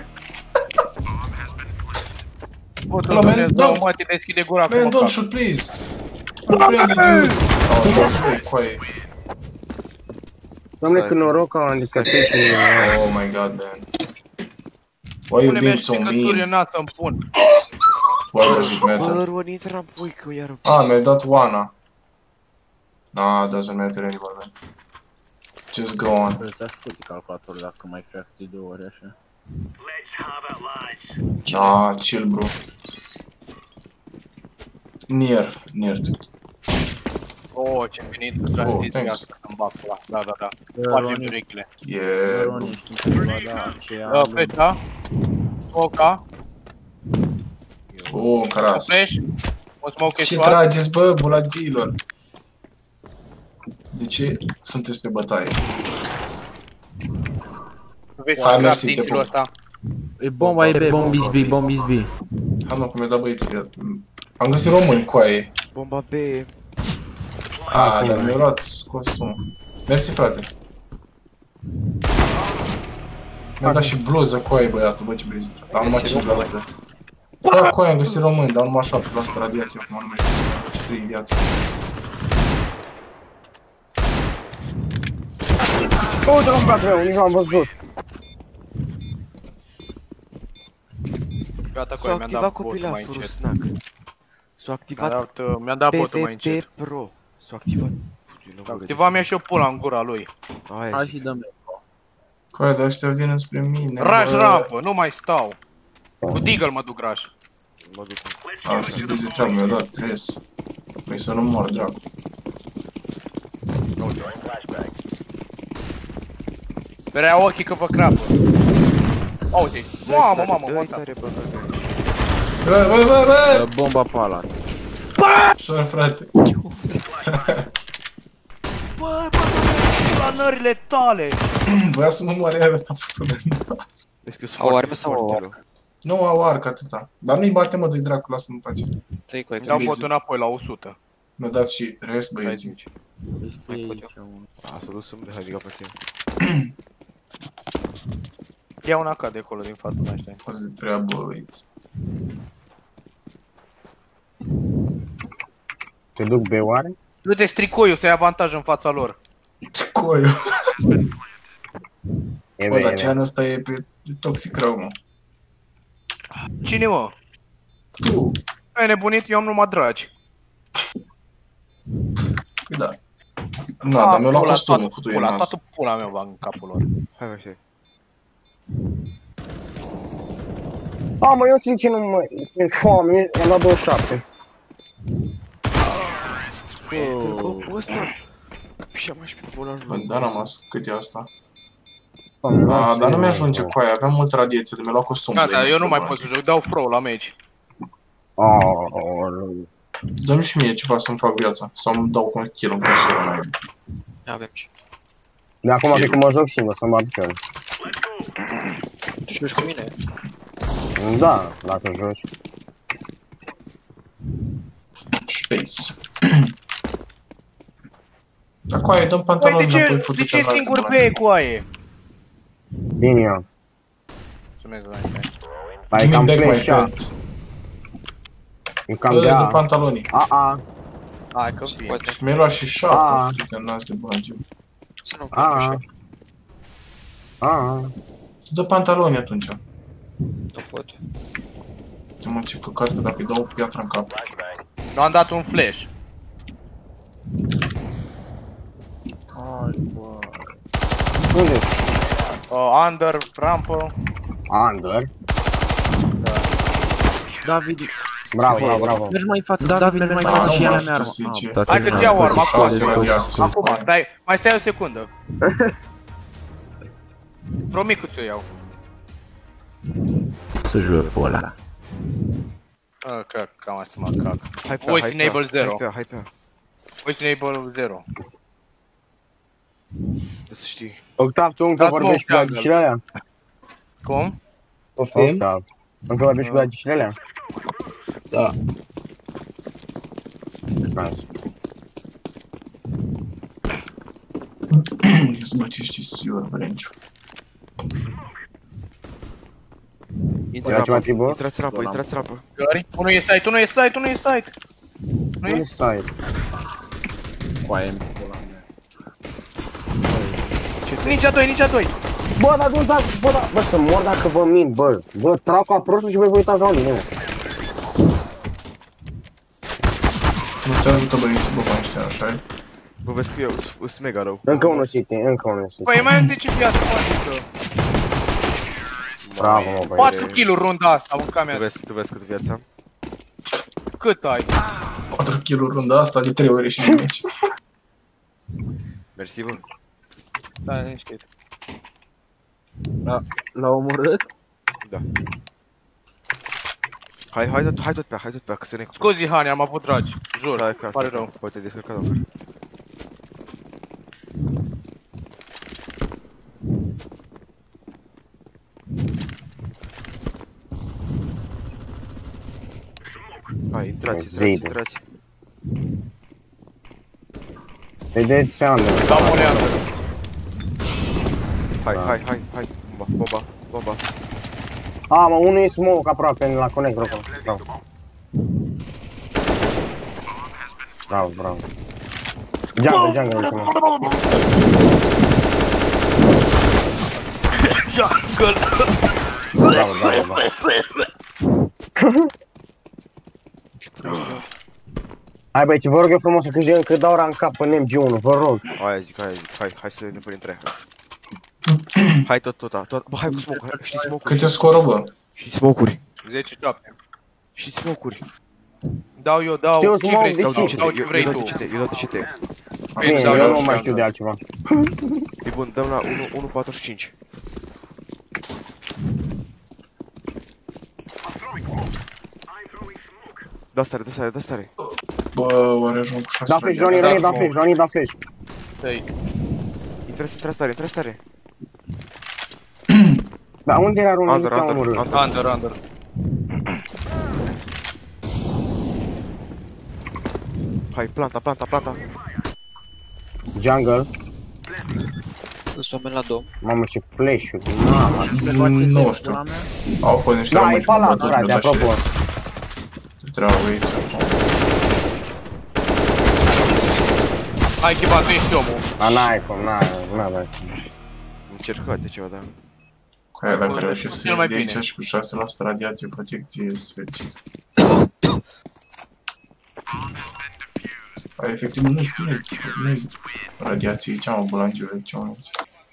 E: Bă,
B: Ăla, man,
E: Dumnezeu,
B: dau.
E: mă, te deschide gura
B: Man,
E: acum.
B: don't shoot, please. I'm friendly, dude. Oh, băi, coaie.
G: Doamne, că noroc că am discătit și...
B: Oh my god, man. Why you
E: Pune-mi
B: being so
E: picături
B: mean?
E: în nas să-mi pun.
B: Why does it matter?
A: Bă, intră în puică, iar.
B: Ah, mi-ai dat Oana. Nah, doesn't matter anymore, man. Just go on.
F: Bă, te asculti calculatorul dacă mai crack de 2 ori așa.
H: Let's have it, lads.
B: Ah, chill, bro. Near, tot.
E: Oh, ce finit cu tranziția
B: thanks.
E: asta să-mi bag ăla. Da, da, da. Facem urechile.
B: Yeah, bro.
F: Roni, știi ceva, da, ce ia
E: Flash, da? Smoke-a.
B: Caras.
E: Flash. O smoke
B: Ce
E: e
B: trageți, bă, bulagilor? De ce sunteți pe bătaie?
E: Vezi
B: Hai,
E: să
B: mersi,
E: crap dințilul
B: te
E: ăsta.
F: E bomba e B, bombis B, bombis B.
B: Hai mă, cum mi-a dat băieții. Am găsit români cu aie.
A: Bomba B.
B: Dar mi-a luat costumul. Mersi, frate. Mi-a dat și bluză cu aie, băiatul, bă, ce brezit. Dar numai 5%. Da, cu aie am găsit români, dar numai 7% radiație, acum nu mai știu, 3 viață.
G: Uite-l în brațul meu, nici nu am văzut.
E: Gata, cu
A: S-a
E: aia, mi-am dat
A: activat
E: botul mai
A: copilașul,
E: încet.
A: Snack. S-a activat
E: Mi-am dat botul mai încet.
A: PvP Pro. S-a activat.
E: Activam eu și eu pula în gura lui.
F: Hai și dăm
B: Cu aia, dar ăștia vin spre mine.
E: Rush rampă, nu mai stau. Cu Deagle mă duc rush.
A: Mă duc.
B: Am și de treabă, mi-a dat tres. Păi să nu mor, dracu.
E: Ferea ochii că vă crapă. Auzi, mamă,
A: Bă,
B: Bă!
F: bomba pala.
B: Șor, frate.
E: Bă, planările tale!
B: Voia să mă moare iară, ta putule în nas.
C: Au arme sau au arc?
B: Nu au arc atâta. Dar nu-i bate, mă, dă-i dracu, lasă-mă în pace.
C: Tăi cu
E: Mi-am bot înapoi la 100.
B: Mi-a dat și rest, băieții.
C: Mai pot eu.
A: A, s-a dus de hadiga pe tine.
E: Ia un AK de acolo, din fatul ăsta.
B: Poți de treabă, băieți.
G: Te duc B oare?
E: Du-te stricoiul să ai avantaj în fața lor.
B: Coiu.
G: E
B: Bă, dar
G: B,
B: ceanul ăsta e pe toxic rău, mă.
E: Cine, mă?
B: Tu.
E: Ai nebunit, eu am numai dragi.
B: Da. Na, dar mi-a luat costumul, futu e nas.
E: Toată pula mea va în capul lor.
A: Hai, mai știi.
G: Mă, eu țin ce nu mă... Foame, i-am dat 27.
A: Bă, ăsta... Și-am mai și pe bola
B: Bă, da, n-am as. Cât e asta?
G: Doamne,
B: Dar nu mi-ajunge cu aia, aveam multă radiație, de mi-a luat costumul.
E: Gata, eu nu mai pot să joc, dau throw la meci.
B: Dă-mi și mie ceva să-mi fac viața, sau îmi dau cu un kill în console mai.
C: Avem și.
G: De acum cred că mă joc singur, să-mi bat picior.
C: Tu joci cu mine?
G: Da, dacă joci.
B: Space. Dar cu aia, dăm pantaloni înapoi,
E: De ce singur B cu aie?
G: Bine, eu.
E: Mulțumesc, Dani.
G: Dar e cam flash-a. E cam de
B: Dă
G: A.
B: pantalonii.
E: Hai că fie.
B: Mi-ai luat și șapă, fute, n-ați de bună.
C: Să nu pot
B: Dă pantaloni atunci.
C: Nu pot.
B: Te mă, ce căcat, că dacă îi dau piatra în cap.
E: Nu am dat un flash.
G: Unde ești?
E: Under, rampă.
G: Under.
F: David,
G: Bravo.
F: mergi mai în față, David, mergi mai în față și ia mea armă.
E: Hai că-ți iau arma acum.
B: 6 radiații.
E: Acum, stai, mai stai o secundă. Promit că ți-o iau.
F: Să joc pe ăla.
E: Cam asta mă cac.
A: Hai pe
E: Voice enable 0.
A: Hai pe
E: Voice enable 0.
A: să știi.
G: Octav, tu încă vorbești cu agicile alea?
E: Cum?
G: Octav, încă vorbești cu agicile alea?
D: Da.
B: Să ce știi, sigur, Brenciu.
A: Intrați rapă.
E: Unul e site, unul e site.
G: Nu e site.
F: Coaie,
E: Nici a doi.
G: Bă, dar nu dați, bă, să mor dacă vă mint, bă. Bă, trag ca prostul și voi vă uitați la mine.
B: Nu te ajută băieții, bă, mai știa, așa-i?
A: Bă, vezi că eu sunt mega rău.
G: Încă unul city.
E: Păi mai am 10 viață, poate.
G: Bravo, mă, băi.
E: 4 kill-uri runda asta, mânca mea.
A: Tu vezi cât viață am?
E: Cât ai?
B: 4 kill-uri runda asta, de 3 ori și din meci.
A: Mersi, bă.
E: Da, liniștit.
F: L-a omorât?
A: Da. Hai tot pe ea, că se ne...
E: Scuzi, Hani, am avut dragi. Jur,
A: Hai, că
E: pare rău.
A: poate descărca doar. Hai, intrați.
G: Vedeți ce am de...
E: Da, morează.
A: Hai. Bomba.
G: A, mă, unul e smoke aproape la connect, bravo. Jungle, ultimul.
E: Jungle.
G: Bravo. Hai băi, vă rog eu frumos să câștigăm că dau rank cap în MG1, vă rog.
A: Aia zic, hai să ne punem 3. Hai tot. Bă, hai cu smoke, știi smoke-uri.
B: Câte scoră, bă?
A: Și smoke-uri.
E: 10-7.
A: Și smoke-uri.
E: Dau eu,
G: Știu,
E: ce vrei să
G: smoke,
E: dau ce vrei tu.
A: Eu dau de CT.
G: Bine, eu nu mai știu de altceva.
A: E bun, dăm la 1.45. Da stare.
B: Bă, oare ajung cu 6
G: Da flash, Johnny, da flash.
E: Hai.
A: Intră stare.
G: Da, unde era unul?
E: Under.
A: Hai, planta.
G: Jungle.
C: Sunt oameni la 2.
G: Mamă, ce flash-uri, mama.
B: Nu știu. Au fost niște
G: Da, e
B: români
G: palat, frate, apropo.
B: Treaba aici acum.
E: Hai, Chiba, tu ești omul.
G: N-ai cum, n-ai.
A: Încercate ceva, da.
B: Cu aia dacă reușești să
E: cel mai
B: ieși de aici
E: bine.
B: și cu 6% radiație protecție, ești fericit. Păi, efectiv, nu e radiație, ce am bulangiu, ce am mulți.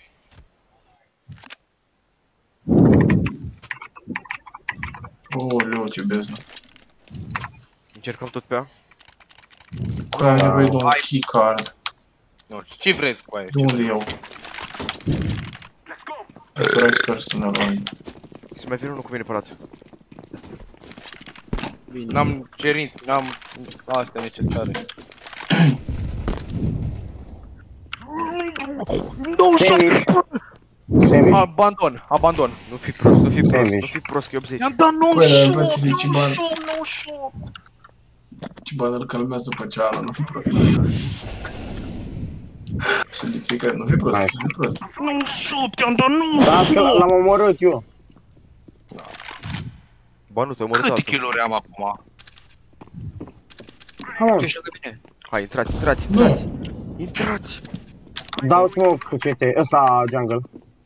B: Oleu, ce beznă.
A: Încercăm tot pe ea.
B: Cu aia am nevoie de un keycard.
E: Nu știu, ce vreți cu aia?
B: De unde eu? Authorized personal only.
A: Să mai vină unul cu mine pe lat.
E: N-am cerințe, n-am astea necesare.
G: Sandwich.
E: Abandon.
A: Nu fi prost,
G: Sandwich.
A: că e 80.
E: I-am dat
B: Cu aia am plătit de
E: 98,
B: Ciban.
E: 98.
B: Ciban îl calmează pe cealaltă, nu fi prost. Și de fiecare, nu fi prost, nu fi prost.
E: 98, i-am dat
G: Da,
E: 98.
G: că l-am omorât eu.
A: Ba nu, te-ai omorât
E: Câte
A: altul.
E: kill-uri am acum?
G: Hai, mă,
C: Tu ești lângă mine.
A: Hai, intrați.
G: dau smoke cu CT, ăsta jungle.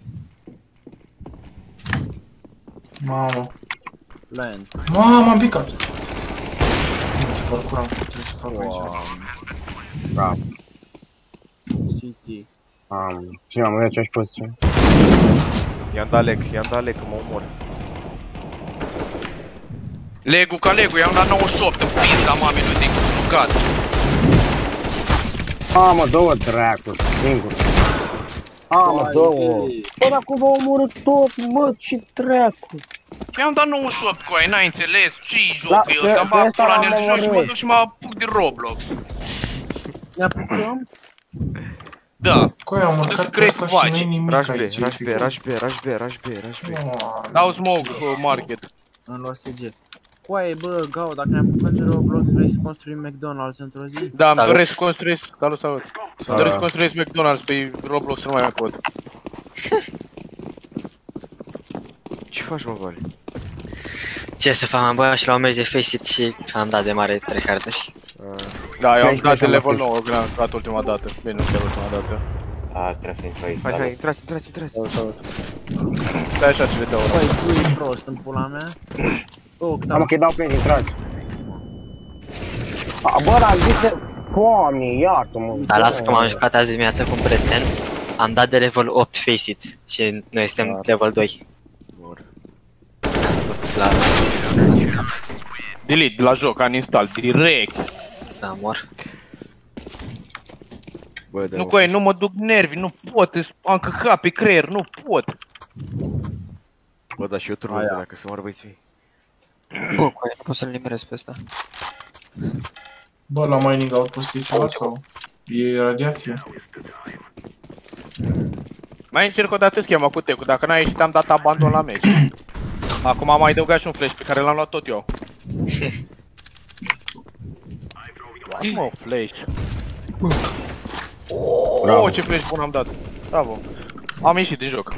B: Mamă.
F: Land.
B: Mamă, am picat. Nu, ce parcur am făcut, trebuie să fac aici.
G: Da,
F: City.
G: cine am în 15 poziție?
A: I-am dat leg, că mă omor.
E: Legu ca Legu, i-am dat 98 în pizda mamei lui de gat.
G: Mă, două dracu, singur. Mă, două. Bă, dar cum v-a omorât tot, mă, ce dracu.
E: I-am dat 98 cu aia, n-ai înțeles? Ce-i
G: Da,
E: jocul ăsta? Am
G: pe
E: băgat
G: ăsta
E: pula în
G: l-am
E: el de joc și mă
G: omorât.
E: duc și mă apuc de Roblox.
F: Ne apucăm?
E: Da.
B: Cu aia am
E: Mă duc
B: marcat
E: să
B: pe
E: crezi
B: ăsta și
E: faci.
B: nu-i nimic
A: Rush
B: aici.
A: B.
E: Dau smoke market.
F: Am luat SG. Coaie, bă, Gau, dacă ne apucăm de Roblox, vrei să construim McDonald's într-o zi?
E: Da, îmi
C: Salut.
E: doresc să construiesc. Salut. Îmi doresc să construiesc McDonald's pe Roblox, nu mai pot.
A: Ce faci, mă, Vali?
C: Ce să fac, am băiat și la un meci de Faceit și am dat de mare tryharderi.
E: Da, eu am
G: Flash,
E: dat de
G: flash,
E: level
G: flash.
E: 9 când am dat ultima dată. Bine, nu chiar ultima dată.
A: Hai, intrați.
E: Salut. Stai așa ce vedeau ăla.
F: Băi, tu ești prost în pula mea?
G: Mă, că-i dau plâns, intrați. Bă, dar zice... Doamne, iartă-mă.
C: Dar lasă că m-am jucat azi dimineața cu un prieten. Am dat de level 8 Faceit și noi suntem level 2. Am fost la...
E: Delete de la joc, uninstall, direct.
C: Să mor.
A: Bă, da,
E: Nu, coaie, nu mă duc nervi, nu pot, am căcat pe creier, nu pot.
A: Bă, da, și eu turmez dacă să moară băieții.
C: Bă, coaie, nu pot să-l nimeresc pe ăsta.
B: Bă, la mining outpost e ceva sau? E radiație?
E: Mai încerc o dată schema cu Tecu, dacă n-ai ieșit am dat abandon la meci. Acum am mai adăugat și un flash pe care l-am luat tot eu. Hai mă, flash. Oh, ce flash bun am dat. Bravo. Am ieșit din joc.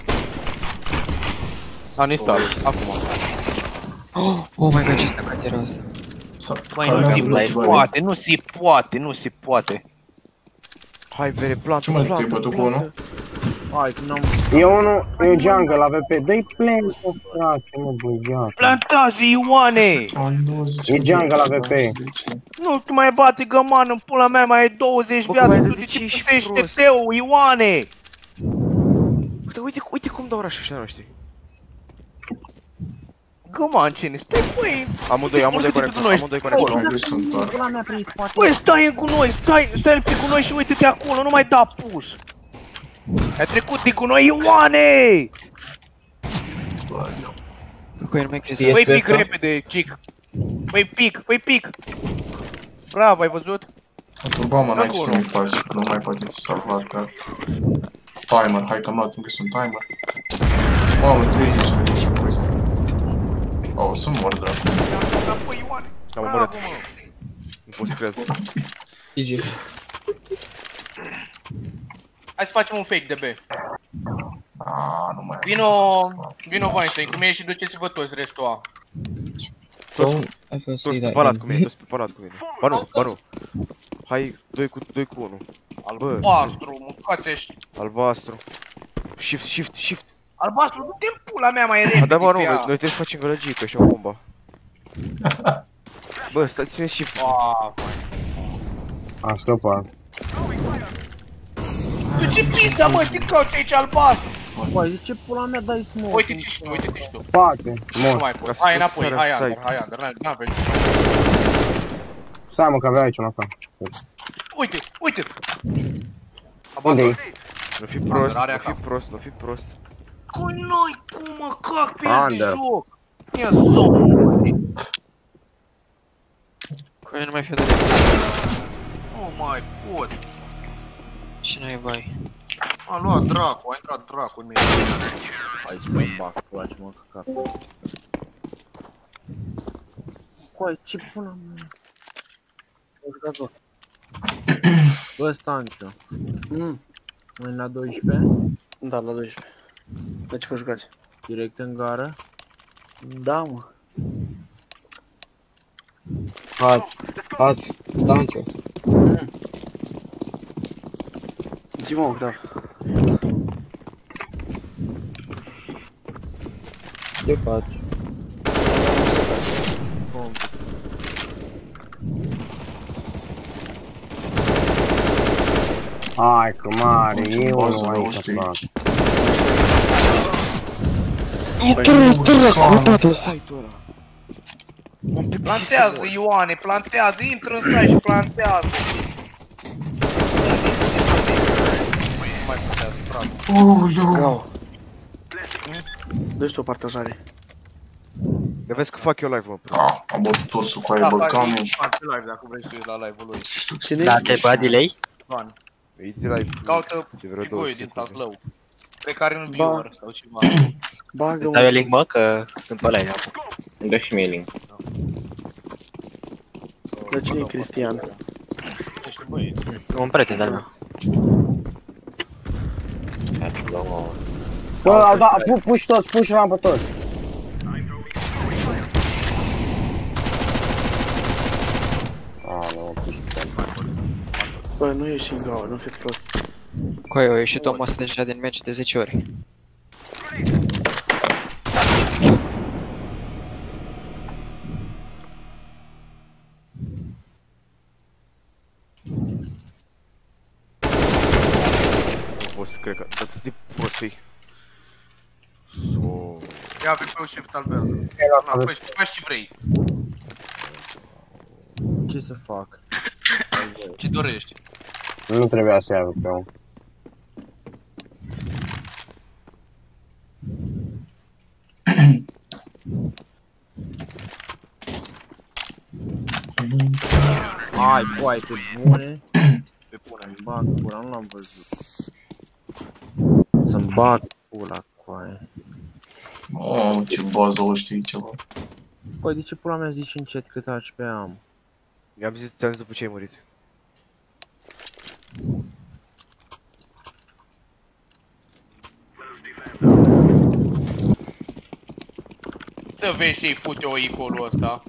E: Am instalat, acum.
C: Oh my god, ce stacat era asta.
E: Băi, nu se poate.
A: Hai, vere, plantă,
B: Ce mai te-ai bătut cu unul?
F: Hai, că n-am...
G: E unul, e un jungle la VP. Dă-i plantă, frate, mă, băiat.
E: Plantează, Ioane!
G: E jungle la VP.
E: Nu te mai bate găman în pula mea, mai ai 20 viață, tu de ce pusești TT-ul, Ioane!
A: Uite cum dau oraș ăștia noștri.
E: Găman, cine? Stai, băi!
A: Amândoi conectați.
F: Pula mea prin spate.
E: Băi, stai cu noi, stai cu noi și uite-te acolo, nu mai da push! Ai trecut de cu noi, Ioane!
C: Coaie, nu mai crezi.
E: Băi, pic repede, cic! Băi, pic! Bravo, ai văzut?
B: Turbama n-ai ce să mai faci, că nu mai poate fi salvat pe timer, hai că am luat încă un timer. Mamă, 30 de duși apoi. O, să mor, dracu.
E: Înapoi, Ioane!
A: Am omorât. Nu pot să cred.
D: GG.
E: Hai să facem un fake de B.
B: Aaaa, nu mai am.
E: Vino Weinstein, cu mine și duceți-vă toți restul A.
A: Toți pe palat cu mine. Ba nu. Hai, 2 cu 1.
E: Albastru, mâncați ești.
A: Albastru. Shift.
E: Albastru, du-te în pula mea mai repede.
A: Da, bă, nu, noi trebuie să facem gălăgii, că ăștia o bomba. Bă, stai, ține shift.
G: Am scăpat.
E: Tu ce pista, mă, te cauți aici albastru?
F: Băi, de ce pula mea dai smoke?
E: Uite-te și tu.
G: Spate,
E: Nu
G: mor.
E: mai pot. Hai înapoi, hai under, n-avem.
G: Stai mă, că avea aici un acolo.
E: Uite!
G: Unde-i?
A: Nu fi prost.
E: Cu noi, cum mă cac pe el de
G: Under.
E: joc? Ia somn!
C: Coaie, nu mai fiu de drept.
E: Nu mai pot.
C: Și n-ai vai.
E: A luat dracu, a intrat dracu în mine.
F: Hai să-mi bag, place mă, căcat. Coai, ce pula mea? Bă, Stanciu. Mâine la 12?
J: Da, la 12. De ce vă jucați?
F: Direct în gară?
J: Da, mă.
D: Fați, Stanciu.
J: Zi-mă, Octav.
D: Ce faci?
G: Hai că mare, e unul aici, frate.
E: Plantează, Ioane, plantează, intră în site și plantează. Nu mai plantează, bravo.
J: Gau. Dă-și o partajare.
A: De vezi că fac eu live, mă.
B: Am bătut torsul cu aia bălcane și...
E: Fac live dacă vrei să uiți la live-ul lui.
C: Da, ți-ai băgat delay?
E: Bani.
A: E de live.
E: Caută
A: de vreo
E: Gigoiu
A: 200
E: din Tazlău. Cred că are un viewer sau ceva.
J: Bagă,
C: Îți dau eu link, mă, că sunt pe live acum.
K: Îmi dă și mie link.
J: Dar cine e Cristian?
E: Niște băieți.
C: Un prieten de-al meu.
G: Bă, da, puși toți, puși rampă toți.
J: Bă, nu ieși în gaură, nu fi prost.
C: Coaie, au ieșit omul ăsta deja din match de 10 ori.
A: Nu pot să cred că atât de prostii.
E: Ia VP-ul și salvează. Faci ce vrei.
F: Ce să fac?
E: Ce dorești?
G: Nu trebuia să iau pe om.
F: Ai, boai, pe bune.
E: Pe pune.
F: Să-mi bag pula, nu l-am văzut. Să-mi bag pula, coaie.
B: Oh, ce bază o știi ceva.
F: Păi, de ce pula mea zici încet cât HP am?
A: I-am zis, ți-am zis după ce ai murit.
E: Să vezi ce-i fute o icolul ăsta.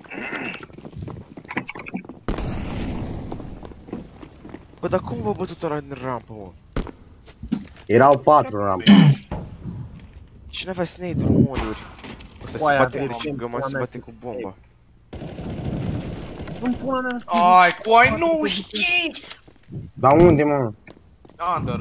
A: Bă, dar cum v-a bătut ăla în rampă, mă?
G: Erau 4 în rampă.
A: Și n-avea snake-uri, mă, ori. Ăsta se
F: Oaia,
A: bate
F: bine,
A: cu găman, se bate cu bomba.
F: Nu-mi pula mea.
E: Ai, cu ai 95!
G: Dar unde, mă?
E: Under.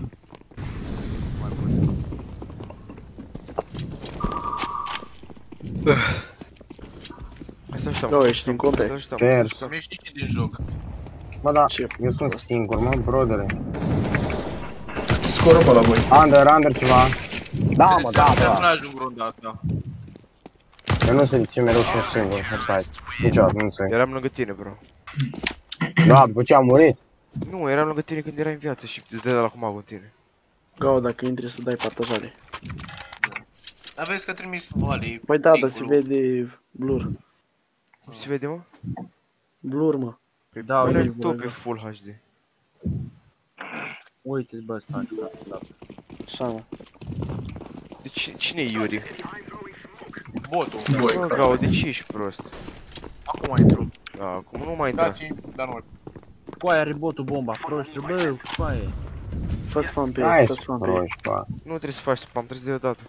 A: Hai să așteptăm.
J: Da, ești în contact.
A: Să așteptăm.
G: Fair.
E: Să-mi ieși și din joc.
G: Mă, da,
J: Ce?
G: eu sunt singur, mă, brodere.
B: Scoră pe la voi.
G: Under ceva. Da, mă, da,
E: Trebuie să
G: da.
E: nu ajung runda asta.
G: Eu nu știu ce mereu sunt singur pe site. Niciodată, nu știu.
A: Eram lângă tine, bro.
G: Da, după ce am murit.
A: Nu, eram lângă tine când erai în viață și îți dădea la cum au în tine.
J: Gau, dacă intri să dai partajare.
E: Dar vezi că a trimis Vali.
J: Păi da, dar se vede blur.
A: Cum se vede, mă?
J: Blur, mă.
A: Păi
F: Da,
A: pune
F: uite,
A: tu
F: bă,
A: pe Full HD.
F: Uite-ți, bă, stai, da.
J: Așa, mă.
A: De cine e Yuri?
E: Botul.
B: Voi,
A: Bă,
B: crack.
A: Gau, de ce ești prost?
E: Acum intru.
A: Da, acum nu mai intra.
E: Dați-i, dar nu.
F: Coaie are botul bomba, proștru, bă, coaie.
J: Fă spam pe
G: Hai
J: el, fă
G: să
J: spam pe el.
G: proști, pa.
A: Nu trebuie să faci spam, trebuie să dai odată.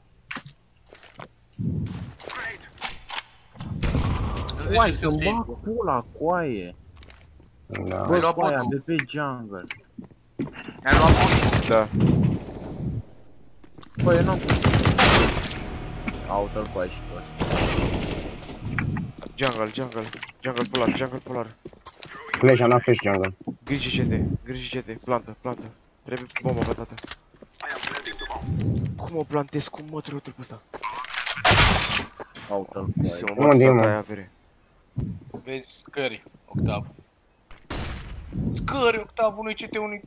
F: Coaie, să-mi bag pula, coaie.
G: Da.
F: Bă,
E: luat
F: coaia,
E: botul?
F: de pe jungle.
E: Ai luat botul?
A: Da.
F: Bă, eu n-am cum. Auto-l coaie și prost.
A: Jungle polar.
G: Flash, am dat flash jungle.
A: Grijă CT, plantă. Trebuie bomba bătată. Cum o plantez, cum mă trăutul pe ăsta?
F: Auto-l coaie.
A: Să mă
G: Unde e,
A: bat
G: mă?
A: toată aia avere.
E: Vezi, scări, Octav. Scări, Octav, unui CT, unui...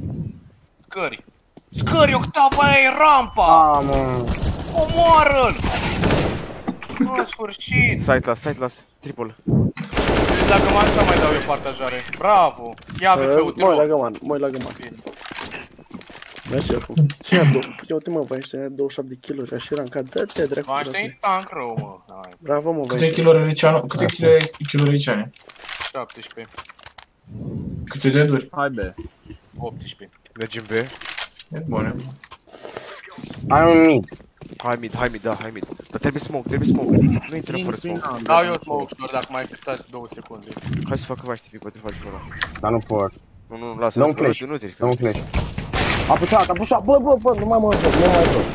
E: Scări, Octav, aia e rampa!
G: A, mă.
E: Omoară-l! În sfârșit!
A: Site last, triple.
E: Deci dacă m-am să mai dau eu partajare. Bravo! Ia VP-ul, te
J: Moi la
E: rog.
J: găman, moi la găman. Mersi acum. Ce ia uite mă, Weinstein ia 27 de kg-uri, așa rancat, dă-te dracu.
E: Weinstein, tank rău, mă. Hai,
J: Bravo, mă,
B: Câte
J: Weinstein.
B: kilori Ricianu? Câte kilori Ricianu?
E: 17,
B: Câte deaduri?
F: Hai, be.
E: 18.
A: Mergem B.
B: E bune.
G: Ai un mid.
A: Hai mid, Dar trebuie smoke. Nu intrăm fără smoke.
E: Dau eu smoke doar dacă mai așteptați 2 secunde.
A: Hai să facă mai știi, poate faci ăla.
G: Dar nu pot.
A: Nu, lasă.
G: Dă un flash.
A: Nu te
G: Dă un flash. A pușat. Bă, nu mai mă joc, nu mai joc.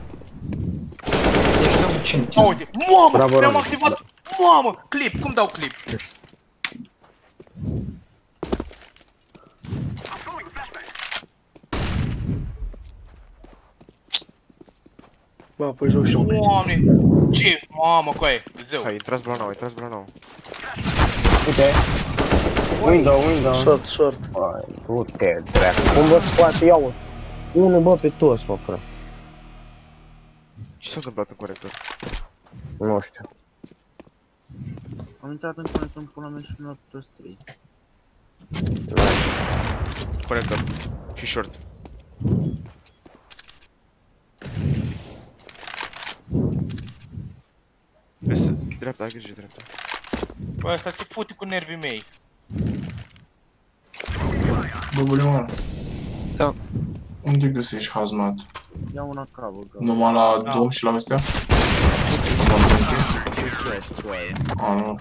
B: Deci dăm 5.
E: A, uite, mamă,
G: Bravo,
E: mi-am
G: Roman.
E: activat, mamă, clip, cum dau clip?
J: Bă, apoi joc și eu.
E: Doamne, ce, mamă, coaie, zeu.
A: Hai, intrați blanau.
G: Uite. Window.
J: Short.
G: Băi, du-te, dracu. Cum vă scoate, iau. Unul, bă, pe toți, mă, fră.
A: Ce s-a întâmplat în conector?
G: Nu știu.
F: Am intrat în conector în pula mea și nu am toți 3.
A: Conector. Și short. Vezi, dreapta, ai grijă dreapta.
E: Bă, ăsta se fute cu nervii mei.
B: Băbule, mă.
C: Da.
B: Unde găsești hazmat?
F: Ia una cavă, gă.
B: Numai la dom și la astea? A, nu.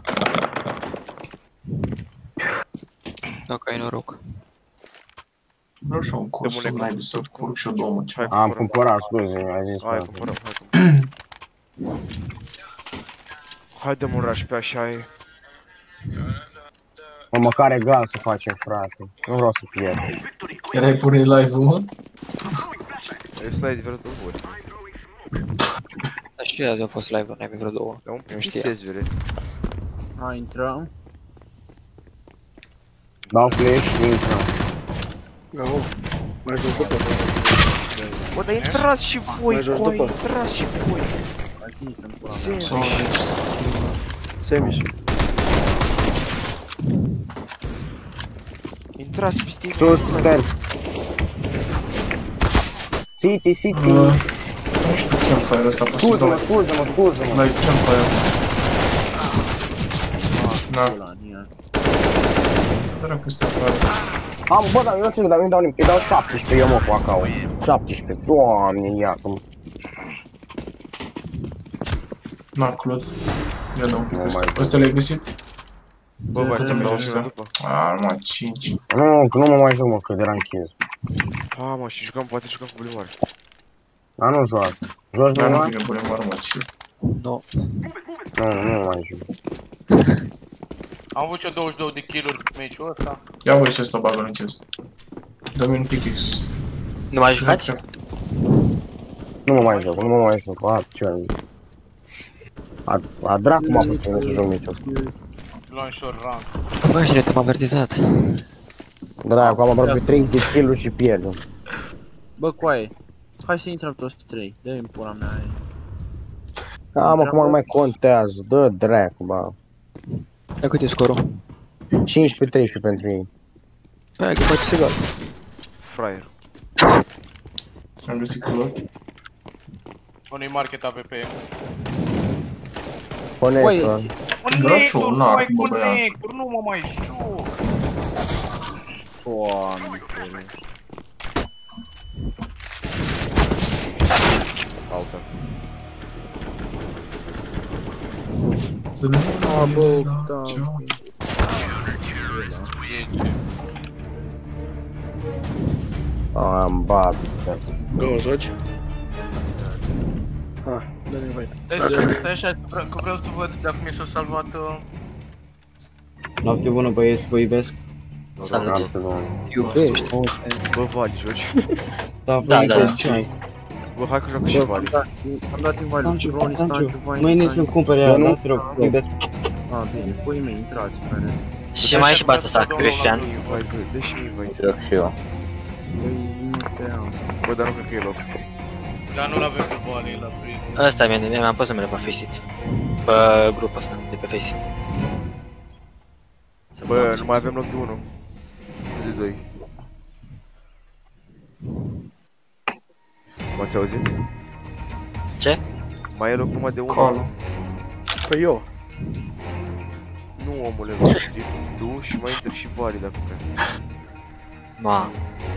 C: Dacă ai noroc.
B: Vreau și un curs, să n-ai să curg și o domă.
A: Hai,
G: Am cumpărat, scuze, ai zis.
A: Hai,
G: că-
A: cumpărăm. Hai, dăm un rush pe așa e.
G: Sau măcar egal să facem, frate. Nu vreau să pierd.
B: Erai pune live-ul, mă?
A: Eu slide vreo 2 ori.
C: Dar știu eu azi au fost live-uri, n-ai vreo 2.
A: Dar un
C: Nu
A: pic
C: știa.
A: visez, vere.
F: Hai, intrăm.
G: Dau flash, intră.
J: Gau, mai jos după.
A: Bă, dar intrați și voi,
J: Mai jos
A: coi,
J: după.
A: intrați și voi.
F: Hai, suntem pula mea.
J: Semiș.
A: Intrați pe Steam.
G: Sus, stairs. City, City.
B: Nu știu campfire ăsta, posibil.
G: Scuză-mă.
B: Like campfire. Da.
F: Pula mea.
B: Dracu ăsta afară.
G: Am, bă, dar eu nu știu, dar nu-i dau nimic. Îi dau 17 eu, mă, cu acau. 17. Doamne, iată-mă.
B: Na, Claude. Ia dau un pic
G: Nu
B: ăsta.
G: mai-
B: Ăsta l-ai găsit?
A: Bă, bă,
B: Câte
A: nu dau
B: merge
A: și
B: ăsta?
A: după.
B: Arma 5.
G: Nu, că nu mă mai joc, mă, că de ranchez.
A: A, mă, și jucam, poate jucam cu blimare.
G: Dar nu joacă. Joci
B: Dar nu
G: numai?
B: vine bune arma 5.
C: Nu.
G: Nu mai joc.
E: Am avut eu 22 de kill-uri pe meciul ăsta.
B: Ia voi ce ăsta bagă în chest. Dă-mi un pickaxe.
C: Nu mai jucați?
G: Nu mă mai joc. A, ce a dracu m-a pus să joc meciul ăsta.
E: Luam short rank.
C: Bă, și te-am avertizat.
G: Dracu, am aproape 30 de kill-uri și pierdem.
F: Bă, coaie. Hai să intrăm toți 3. Dă-mi pula mea aia.
G: Da, mă, cum nu mai contează. Dă dracu, bă.
C: Dar cât e scorul?
G: 15-13 pentru ei.
C: Hai că faci egal.
A: Fraier.
B: Am găsit Claude.
E: Unui market AVP.
G: Conectă.
B: Dracu, un arc, bă, băiat.
E: Conector, nu mă mai joc.
F: Doamne.
A: Altă.
B: Să nu
F: bă, da.
G: Am bat.
J: Gau, joci? Ah, dă-mi invite.
E: Stai așa, că vreau să văd dacă mi s-a salvat...
D: Noapte bună, băieți, vă iubesc.
C: Salut. Iubești.
A: Bă, Vali, joci?
D: Da,
C: Da,
D: vă
C: da.
D: iubesc, ce ai?
A: Bă, hai că joacă și Vali.
F: Am dat invite lui
D: Stanciu,
F: Ronnie, Stanciu, Vine,
D: mâine
F: Stanciu.
D: să-mi cumpere ea, da? Te rog, vă iubesc.
F: Ah, bine, puii mei, intrați, care...
C: Și mai e și batul ăsta, Cristian.
A: Invite, dă-și invite.
G: Joc și eu.
F: Băi, nu te am.
A: Bă, dar nu cred că e loc.
E: Dar nu-l avem pe Vali, la prieten.
C: Ăsta mi-am pus numele pe Faceit. Pe grupul ăsta, de pe Faceit.
A: Bă, nu mai avem loc de 1. De 2. M-ați auzit?
C: Ce?
A: Mai e loc numai de 1.
B: Call.
J: Păi eu.
A: Nu, omule, nu știi. Tu și mai intri și Vali dacă vrei.
C: Ma.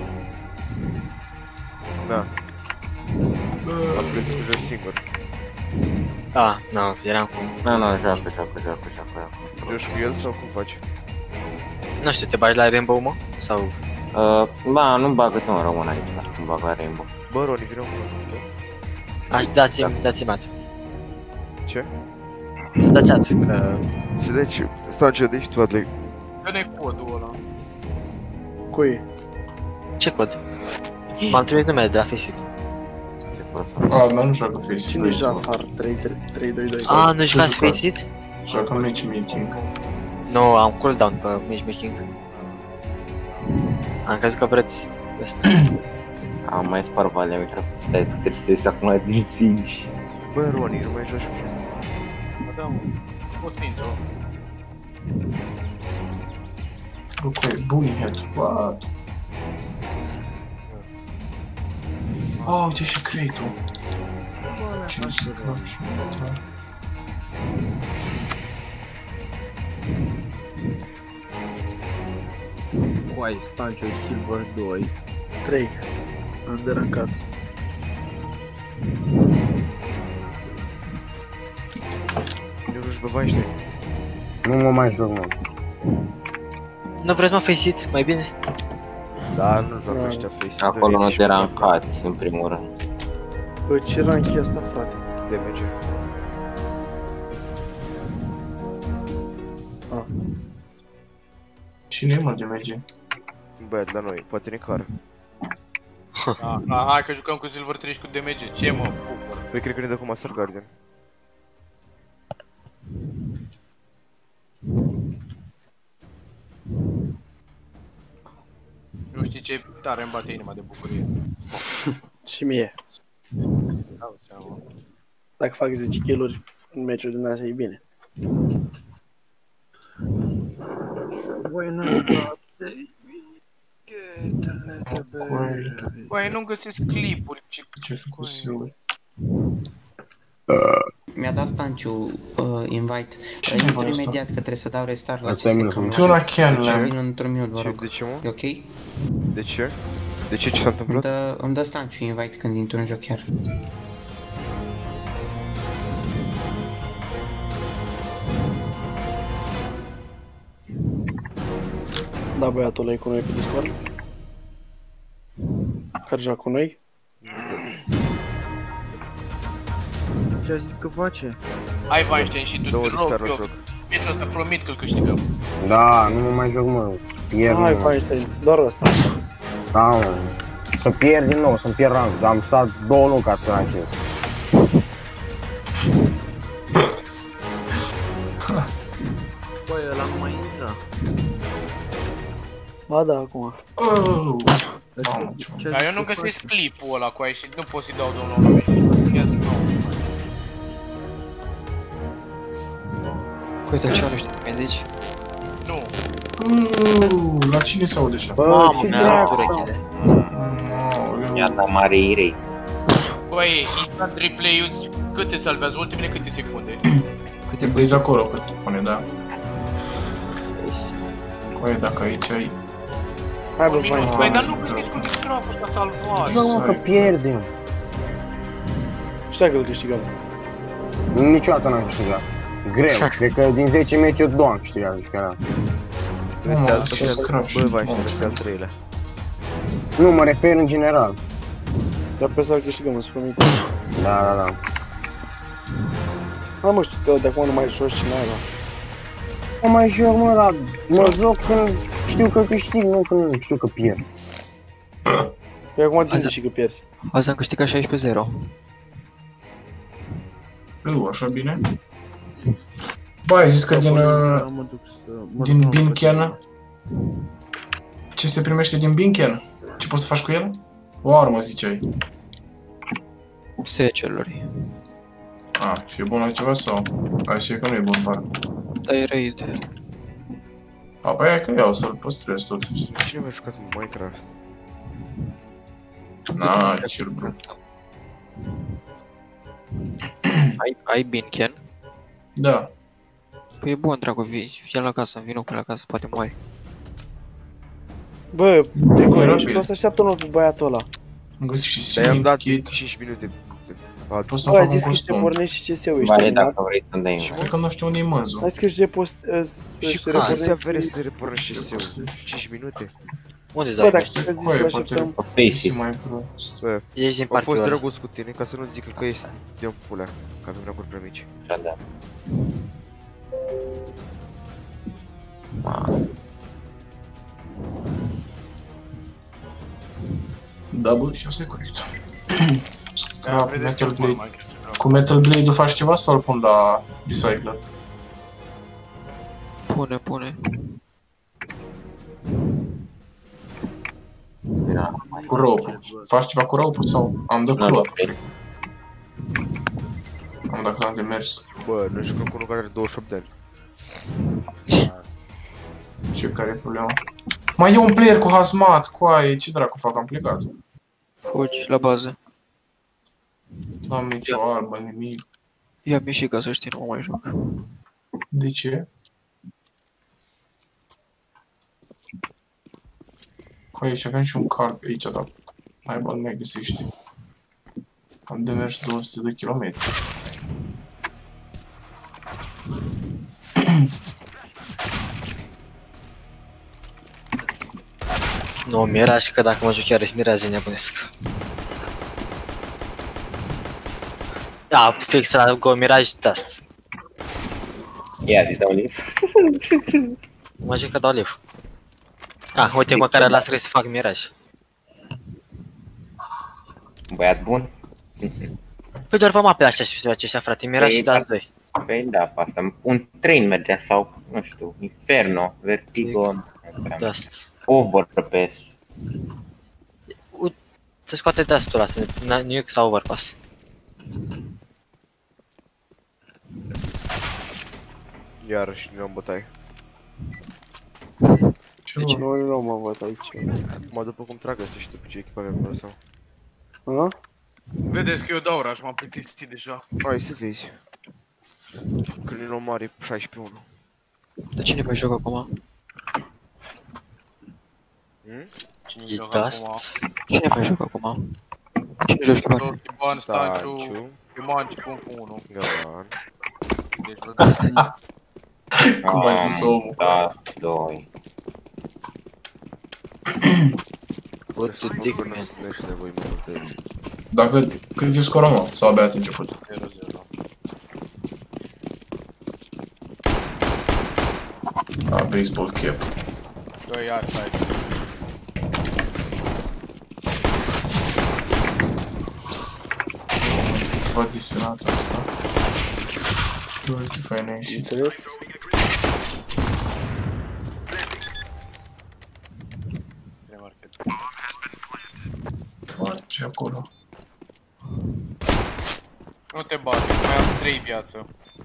A: Da. Am crezut că joci singur.
C: Ah, nu, eram cu...
G: Nu, joacă.
A: Joci cu el sau cum faci?
C: Nu știu, te bagi la Rainbow, mă? Sau...
G: Ba, nu bagă tu în român aici, nu bag la Rainbow.
A: Bă, Roni, vină cu
C: Dați-mi mat.
A: Ce?
C: Să dați at, că...
A: Se deci, stau ce deci tu, Adley.
E: Dă-ne codul ăla.
J: Cui?
C: Ce cod? M-am trimis numele de la Faceit.
B: Ah, dar nu joacă Faceit.
J: Cine Jafar? 3-2-2.
C: Ah, nu jucați Faceit?
B: Joacă matchmaking.
C: Nu, am cooldown pe matchmaking. Am crezut că vreți ăsta.
G: Am mai spart Valea micro. Stai să testezi acum din Siege.
A: Bă, Roni, nu mai joci cu mine.
E: Da, mă. Poți să intru.
B: Ok, bunny head. What? Oh, uite și crate-ul. Ce să fac și
F: Coaie, Stanciu, Silver 2.
J: 3. Am derancat.
A: Eu joci pe Weinstein.
G: Nu mă mai joc, mă.
C: Nu vreți mă Faceit, mai bine?
A: Da, nu joacă ăștia Faceit.
G: Acolo nu te rancați, în primul rând.
J: Bă, ce rank e asta, frate?
A: Damage.
B: Cine e mă de merge?
A: Băiat la noi, poate ne cară.
E: Hai că jucăm cu Silver 3 și cu DMG. Ce mă?
A: Păi cred că ne dă cu Master Guardian.
E: Nu știi ce tare îmi bate inima de bucurie.
J: Și mie.
E: Dau seama.
J: Dacă fac 10 kill-uri în meciul din astea e bine.
E: Băi, nu găsesc clipuri.
B: Ce făcuseu?
K: Mi-a dat Stanciu invite.
B: Cine
K: Intru
B: e ăsta?
K: imediat că trebuie să dau restart la
G: Asta e minus
K: CS:GO.
B: Tu la Kenland.
K: Vin într-un minut, vă rog.
A: De ce, mă?
K: E ok?
A: De ce? De ce? Ce s-a întâmplat?
K: Îmi dă Stanciu invite când intru în joc chiar.
J: Da, băiatul ăla e cu noi pe Discord. Care joacă cu noi?
F: Ce a zis că face?
E: Hai, Weinstein, și tu te rog, eu meciul ăsta promit că-l câștigăm.
G: Da, nu mă mai joc, mă. Pierd,
J: Hai,
G: mă.
J: Weinstein, doar ăsta.
G: Da, mă. Să pierd din nou, să-mi pierd rank. Dar am stat 2 luni ca să rankez.
F: Băi, ăla nu mai intră.
J: Ba da, acum.
E: Dar eu nu găsesc clipul ăla cu aia și nu pot să-i dau de nou la meci. Ia zi nou.
C: Uite ce nu știu cum zici.
E: Nu.
B: La cine se aude așa?
G: Bă, ce
C: mi-a
G: dracu?
C: luat urechile.
K: Mi-a mare irei.
E: Băi, instant replay-ul câte salvează? Ultimele câte secunde?
B: Câte băiți acolo cât tu pune, da. Coaie, dacă aici ai...
J: Hai, bă,
E: Un minut,
J: Weinstein.
E: băi, dar nu găsiți cum de dracu s-a salvat.
G: Bă, mă, că pierdem.
J: Știa că îl câștigăm.
G: Niciodată n-am câștigat. Greu. Cred că din 10 meciuri 2 am câștigat. Deci chiar.
B: Ce scrap și...
A: Bă, Vaști, ăsta e al treilea.
G: Nu, mă refer în general.
J: Dar pe să-l câștigăm, îți promit.
G: Da, da, da.
J: Mă, știu că de acum nu mai joci și n-ai,
G: Nu mai joc, mă, dar mă joc când știu că câștig, nu când știu că pierd.
J: Păi acum din și că pierzi.
C: Azi am câștigat 16-0.
B: Nu, așa bine. Bă, ai zis că din Binken... Ce se primește din Binken? Ce poți să faci cu el? O armă, ziceai.
C: Seceluri.
B: A, și e bun la ceva sau? Așa e că nu e bun, parcă.
C: Da, e raid.
B: A, păi hai că iau să-l păstrez totuși.
A: Cine mai jucat Minecraft?
B: Na, ce bro.
C: Ai Binken?
B: Da.
C: Păi e bun, dracu, vii la casă, vino pe la casă, poate mori.
J: Bă, Strico, și poți să așteaptă unul pe băiatul ăla.
B: Am găsit și
A: Dar i-am dat
B: kit.
A: 5 minute.
B: Poți
J: Bă,
B: să-mi
J: ai
B: fac un
J: zis că și te
B: costum.
J: pornești și CSU-ul, ești
K: Bine,
J: terminat?
K: dacă vrei să-mi dai
B: Cred că nu știu unde e mânzul.
J: Ai zis că și
A: Și cum să avere să repornești și 5 minute?
C: Unde-ți
J: Bă,
C: dai
J: dacă
C: bine?
J: știi că zis
B: Coaie,
J: să
B: poate
J: așteptăm.
B: e mai prost.
A: Bă,
C: Ești din
A: am fost
C: partea ăla.
A: drăguț cu tine ca să nu zică că ești de-o pulea, că avem ranguri prea mici.
K: Da.
B: Da, bă, și asta e corect.
E: Da, vedeți că
B: Metal
E: nu
B: Blade.
E: mai câștigăm.
B: Cu Metal Blade-ul faci ceva sau îl pun la Recycler?
C: Pune.
B: Cu rope. Faci ceva cu rope sau am de clot? Am dat clot de mers.
A: Bă, noi jucăm cu unul care are 28 de ani.
B: Ce care e problema? Mai e un player cu hazmat, coaie, ce dracu fac, am plecat.
C: Fugi la bază.
B: N-am nicio armă, nimic.
C: Ia-mi și ca să știi, nu mă mai joc.
B: De ce? Coaie, și aveam și un car pe aici, dar hai bă, nu mai găsești. Am de mers 200 de kilometri.
L: Nu, Miraj, că dacă mă joc chiar ești Miraj, e nebunesc. Da, fix la Go Miraj Dust.
K: Ia, zi dau lift.
L: Mă joc că dau lift. Ah, uite, măcar l-a scris să fac miraj.
K: Băiat bun?
L: Păi doar pe mape așa și aceștia, frate, miraj și dați 2.
K: Păi da, pe asta. Un train mergea sau, nu știu, Inferno, Vertigo,
L: Dust.
K: Overpass.
L: Se scoate dustul ăla, nimic sau overpass.
A: Iarăși ne luăm bătaie.
J: Noi nu mă văd aici.
A: Acum după cum trag ăsta și după ce echipament pe sau.
J: A?
E: Vedeți că eu dau oraș, m-am plictisit deja.
A: Hai să vezi. Când ne luăm mare 16-1.
C: De cine mai joc acum?
L: E dust.
C: Cine mai joc acum? Cine joci pe bani?
E: Iban, Stanciu, Imanci, punct 1.
A: Galan.
E: Deci vă
B: Cum ai zis omul?
K: Da, 2.
L: What to dig, man?
A: Nu ești nevoie multe.
B: Dacă, cât e scorul, mă? Sau abia ați început?
E: 0-0.
B: A, baseball cap.
E: 2 iar side.
B: Văd disenatul ăsta. Doar ce fain e și...
J: Înțeles?
B: Face acolo.
E: Nu te bate, mai am 3 viață.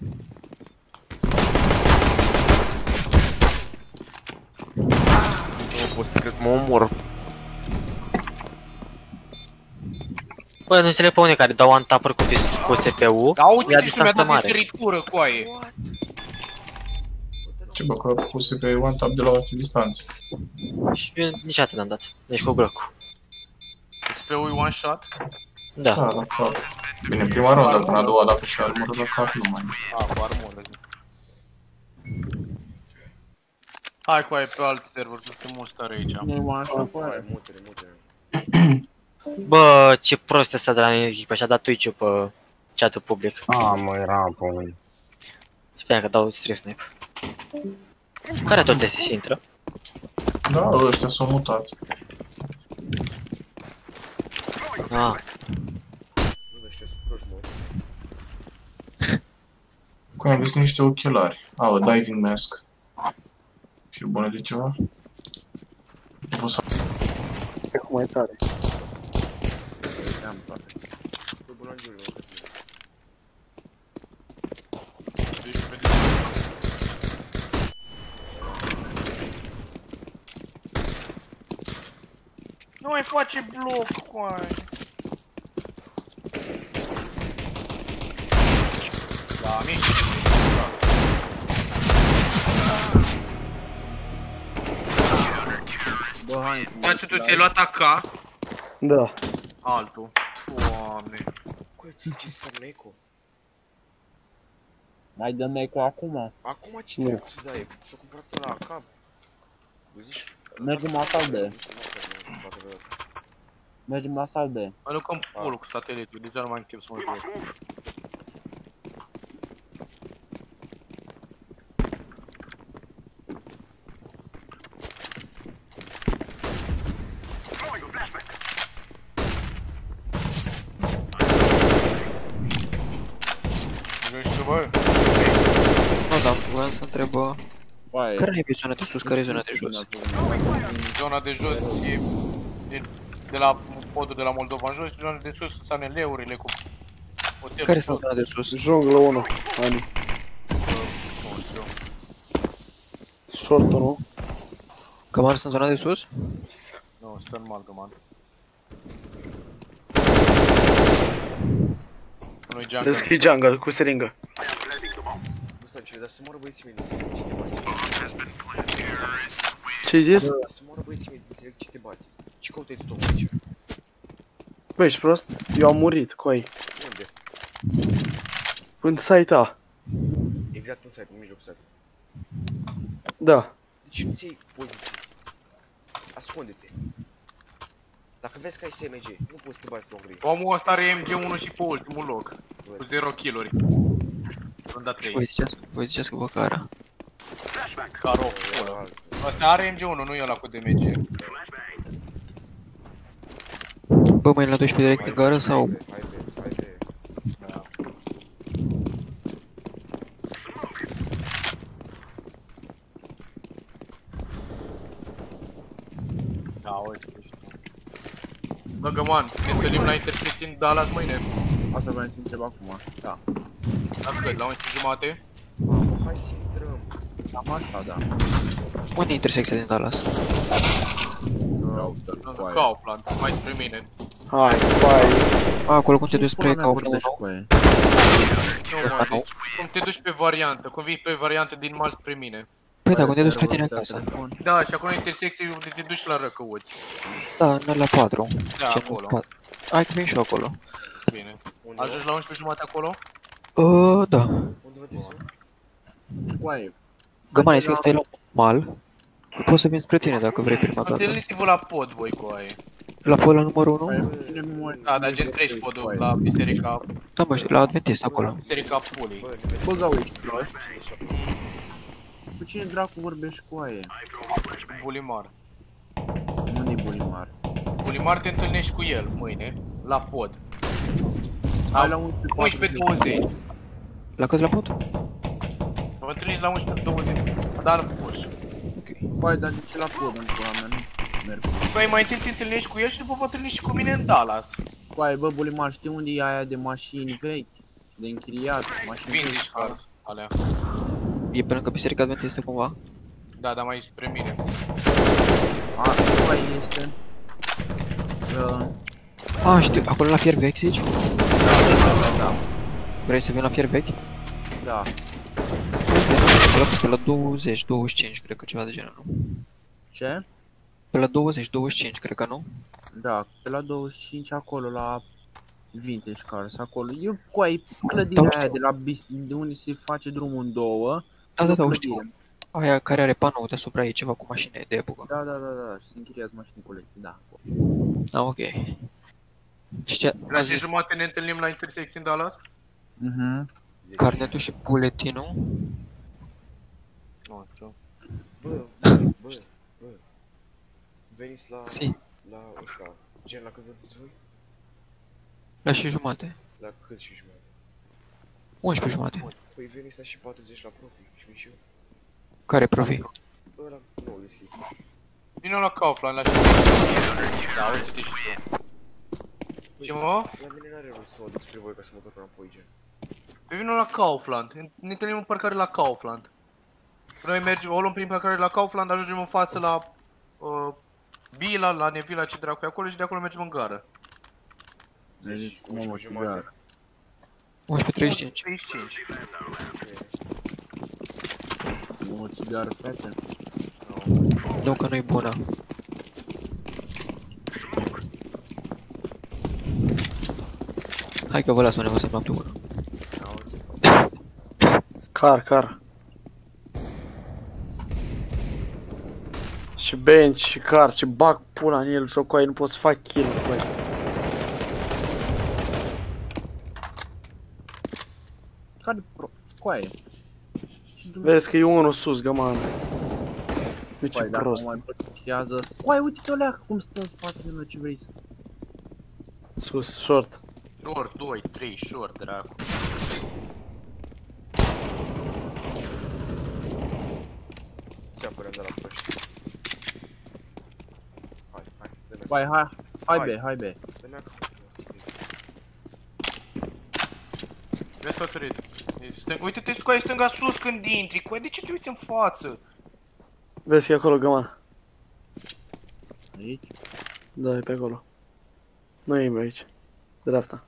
A: Nu pot să cred, mă omor.
L: Bă, nu înțeleg pe unii care dau one-tapper cu CPU,
E: Da, uite,
L: ia
E: ce mi-a
L: distanță
E: dat
L: mare.
E: diferitură, coaie.
B: Ce bă, că a pus pe one tap de la orice distanță.
L: Și eu nici atât n-am dat, deci cu blocul.
E: CPU-i one shot?
L: Da.
B: Da, la cap. Bine, prima rundă, până a doua, dacă și armură la cap, nu mai.
E: A, cu armură. Hai cu aia pe alt server, să fim mult stare aici.
F: Nu mă așa,
A: Hai, mute-ne, mute-ne.
L: Bă, ce prost ăsta de la mine echipă, și-a dat Twitch-ul pe chat-ul public.
G: Mă, era pe mine.
L: Sper că dau stream snipe. Care tot este și intră?
B: Da, ăștia s-au mutat.
L: Ah.
A: Nu ăștia sunt proști, mă.
B: Cum am găsit niște ochelari. O diving mask. Și e bună de ceva? O să...
J: E cum mai tare.
A: Am toate. Pe bulangiuri, mă.
E: Nu mai face bloc, coaie. Da, mici.
F: Bă, hai.
E: Taciu, tu ți-ai luat AK?
J: Da.
E: Altul. Doamne.
A: Ce înseamnă eco?
F: Mai dăm eco acum.
A: Acum ce trebuie să dai eco? Și-o cumpărat la cap. Zici?
F: Mergem la salbe. Mergem la salbe.
E: Mă lucrăm pulul cu satelitul, deja nu mai am chef să mă joc. Joci tu, bă?
C: Nu, dar voiam să întreb, care e zona de sus, care e zona de jos?
E: Zona de jos e de la podul de la Moldova în jos, și zona de sus sunt ANL-urile cu hotelul.
C: Care sunt zona de sus?
J: Junglă 1, Ani.
E: Nu știu.
J: Short-ul, nu?
C: Căman sunt zona de sus?
E: Nu, stă în Malgăman. Nu-i jungle.
J: Deschid jungle cu seringă.
A: Bă, Stanciu, dar să moară băieții mei,
J: Ce-ai zis?
A: Să moară băieții mei, înțeleg ce te bați. Ce căutai tu tocmai aici?
J: Bă, ești prost? Eu am murit, coi.
A: Unde?
J: În site A.
A: Exact în site, în mijloc site.
J: Da.
A: Deci nu-ți iei poziție. Ascunde-te. Dacă vezi că ai SMG, nu poți să te bați long range.
E: Omul ăsta are MG1 și pe ultimul loc. Cu 0 kill-uri. Runda 3.
C: Voi ziceați că vă cara.
E: Caro, pula. Ăsta are MG1, nu e ăla cu DMG.
C: Bă, mai la 12 direct în gară sau?
E: Da. Da, uite, bă, găman, ne întâlnim la intersecție în Dallas mâine.
F: Asta vreau să întreb acum, da.
E: La cât? La 11:30?
A: Mamă, hai să intrăm.
F: Cam așa, da.
C: Unde e intersecția din Dallas?
E: Kaufland, mai spre mine.
G: Hai, hai.
C: Acolo cum te duci spre Kaufland nou?
E: Cum te duci pe variantă, cum vii pe variantă din mal spre mine.
C: Păi da, cum te duci spre tine acasă.
E: Da, și acolo intersecție unde te duci la Răcăuți.
C: Da, în la 4.
E: Da, acolo.
C: Hai că vin și eu acolo.
E: Bine. Ajungi la 11:30 acolo?
C: Da.
A: Unde vă duceți?
F: Coaie.
C: Gămane, să stai la mal. Poți să vin spre tine dacă vrei prima dată.
E: Întâlniți-vă la pod voi cu aia.
C: La pod la numărul 1?
E: Da, dar gen 3 podul la biserica.
C: Da, bă, la Adventist acolo.
E: Biserica Pulii.
F: Bă, gau ești prost. Cu cine dracu vorbești cu aia?
E: Bulimar.
F: Nu-i Bulimar.
E: Bulimar te întâlnești cu el mâine, la pod.
F: Hai la
E: 11:20.
C: La cât la pod?
E: Vă întâlniți la 11:20. Dar nu poți.
F: Băi, dar de ce la pod în pula mea? Nu merg.
E: Băi, mai întâi te întâlnești cu el și după vă întâlniți și cu mine în Dallas.
F: Băi, bă, Bulimar, știi unde e aia de mașini vechi? De închiriat, mașini vechi?
E: Vindici card, alea.
C: E pe lângă biserica Adventistă cumva?
E: Da, dar mai spre mine.
F: Băi, este...
C: Știu, acolo la fier vechi, zici?
F: Da.
C: Vrei să vin la fier vechi?
F: Da.
C: Pe la 20, 25, cred că ceva de genul, nu?
F: Ce?
C: Pe la 20, 25, cred că nu?
F: Da, pe la 25 acolo, la Vintage Cars, acolo. E coai clădirea aia de unde se face drumul în două.
C: Da, știu. Aia care are panou deasupra ei, ceva cu mașini de epocă.
F: Da, și se închiriază mașini colecții, da.
C: Ok. Și ce?
E: La 10:30 ne întâlnim la intersecție în Dallas?
C: Carnetul și buletinul?
E: Nu știu.
A: Bă. Veniți la... La ăștia, gen la cât vă voi?
C: La 6:30.
A: La cât 6:30?
C: 11:30.
A: Păi veniți la și 40 la profi și vin și eu.
C: Care profi?
A: Ăla nou deschis.
E: Vino la Kaufland, la 6:30. Da, uite și tu. Ce mă?
A: La mine n-are rost să mă duc spre voi ca să mă torc înapoi, gen.
E: Păi vino la Kaufland, ne întâlnim în parcare la Kaufland. Noi mergem, o luăm prin parcare la Kaufland, ajungem în față la Bila, la Nevila, ce dracu e acolo și de acolo mergem în gară.
F: Deci,
C: 11:35.
F: O țigară, frate?
C: Nu, că nu-i bună. Hai că vă las, mă nevăzăm noapte bună.
G: Car. Și bench, și car, și bag pula în el, jocul aia, nu pot să fac kill, băi.
F: Care coaie?
G: Vezi că e unul sus, gămană. Nu ce prost.
F: Mai blochează. Coaie, uite-te o leacă cum stă în spatele meu, ce vrei să...
G: Sus, short.
E: Short, 2, 3, short, dracu.
A: Se apărăm de la proști.
F: Hai, be.
E: Vezi că a sărit. Uite-te cu aia stânga sus când intri, cu aia de ce te uiți în față?
G: Vezi că e acolo, găman.
F: Aici?
G: Da, e pe acolo. Nu e aici. Dreapta.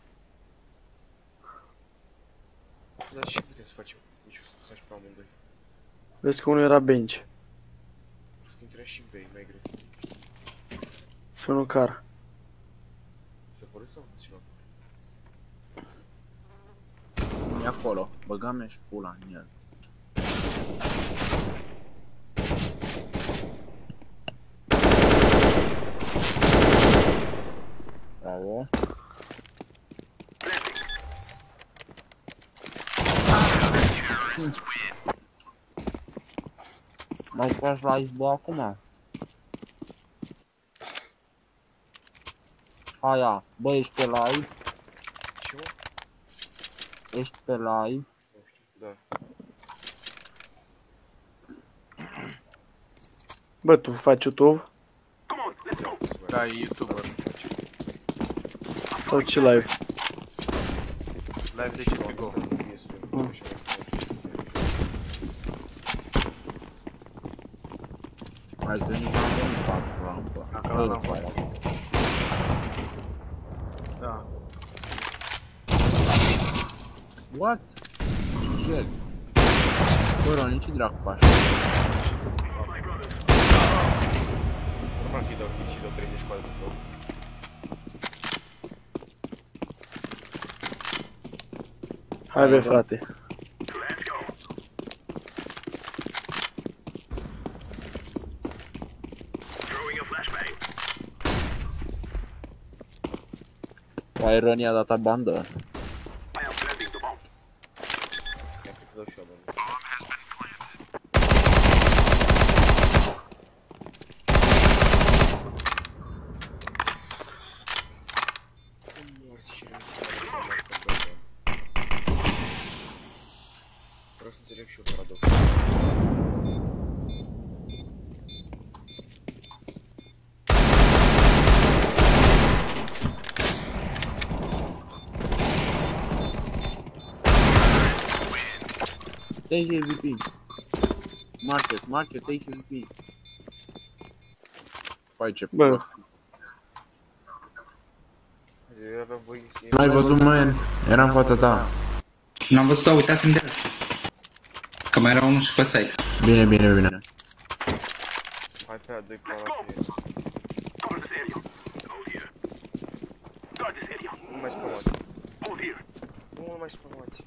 A: Dar ce putem să facem? Nici să faci pe amândoi.
G: Vezi că unul era bench.
A: Să intrăm și bei, mai greu.
G: Și unul car.
A: Se pare sau nu țină?
F: E acolo, băga-mea și pula în el. Bravo. Mai faci live, bă, acum? Aia, bă, ești pe live?
A: Ce mă?
F: Ești pe live?
A: Nu știu, da.
J: Bă, tu faci YouTube?
E: Da, e YouTuber.
J: Sau ce live?
E: Live de CSGO.
F: Hai că nici n-am fac rampă.
E: Acolo n-am făcut. Da.
F: What? Shit. Bă, Ronnie, ce dracu faci?
A: Normal că-i dau hit și dau 30 cu altul tău.
J: Hai bă, frate.
F: Păi Ronnie a dat bandă.
A: Vreau să înțeleg și eu paradox.
F: Take MVP. Market, take MVP. Păi ce
J: bă.
A: Eu aveam voie să...
F: N-ai văzut, man? Era în fața ta.
M: N-am văzut, dar uitasem de el. Că mai era unul și pe site.
F: Bine, bine, bine.
A: Hai pe aia, doi palate. Nu mai spamați. Nu mai spamați.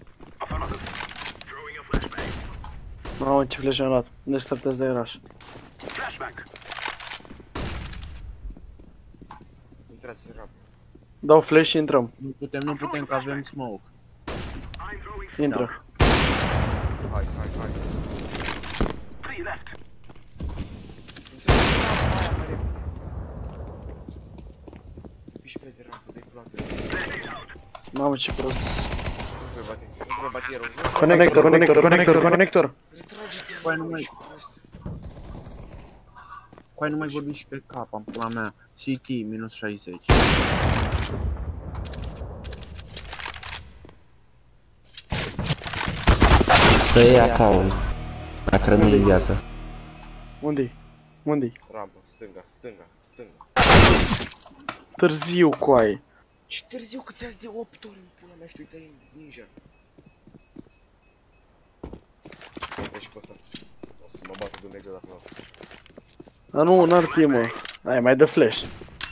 J: Mamă, ce flash am luat. Nu știu să de rush.
A: Intrați în ramp.
J: Dau flash și intrăm.
F: Nu putem că avem smoke.
J: Intră.
A: Hai. Piși pe de rampă, dă-i plante.
J: Mamă, ce prost.
A: Nu trebuie batierul.
J: Conector.
F: Coai nu mai vorbi și pe cap, am pula mea. CT, minus 60. Să iei acolo. Dacă rămâi în viață.
J: Unde-i?
A: Rampă, stânga.
J: Târziu, coaie.
A: Ce târziu că ți-ați de 8 ori în pula mea și tu uitai ninja. Deci pe ăsta. O să mă bată Dumnezeu dacă nu.
J: Dar nu, n-ar fi, mă. Hai, mai dă flash.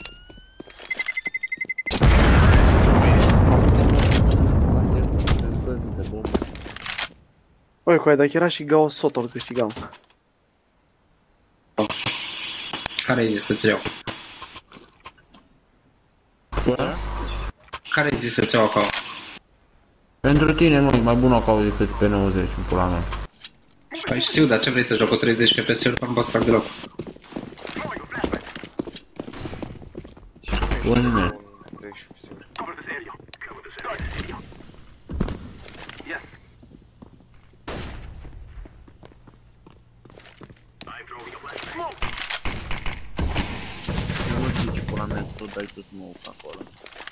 J: Oi, coaie, dacă era și Gao Soto, îl câștigam.
M: Care ai zis să-ți iau? Care ai zis să-ți iau acolo?
F: Pentru tine, mă, e mai bun acolo decât pe 90 în pula mea.
M: Păi știu, dar ce vrei să joc cu 30 FPS-uri? Nu pot să fac deloc.
F: Bine. Nu știu ce pula mea, tu dai tot smoke acolo.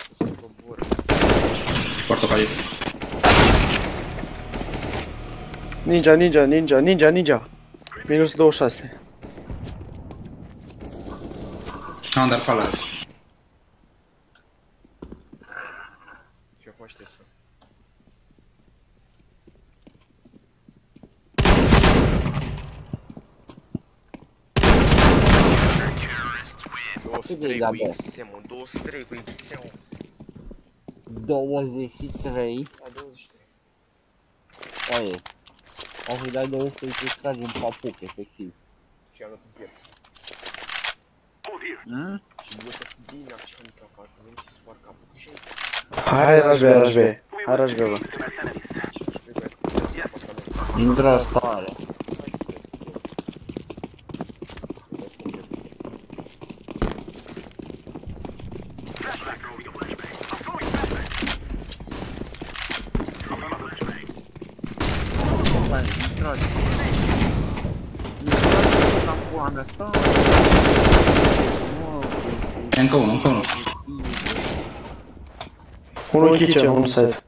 M: Portocaliu.
J: Ninja. Minus 26.
M: Under Palace.
A: Și acum știi să...
D: Gabe.
A: 23 cu XM.
D: 23.
A: La 23.
D: Oie. O să-i dai 200 și îți tragi un papuc, efectiv.
A: Și am dat un piept. Și eu să din așa mica parcă, veni să spar capul. Și
J: Hai, rush B, bă.
F: Intră stare. trage.
M: Încă unul, încă unul.
J: Unul kitchen, unul side.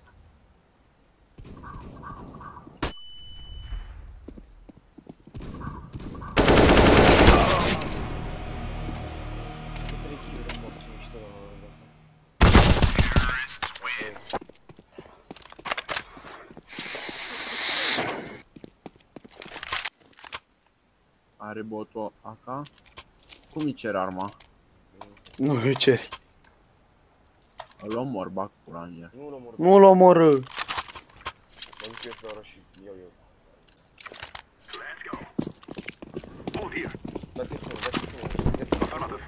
F: Are botul AK. Cum îi cer arma?
J: Nu îi ceri.
F: Îl omor, bag pula în el.
J: Nu-l omoră.
A: Mă duc eu flora și iau eu. Dă-te funul, dă-te funul.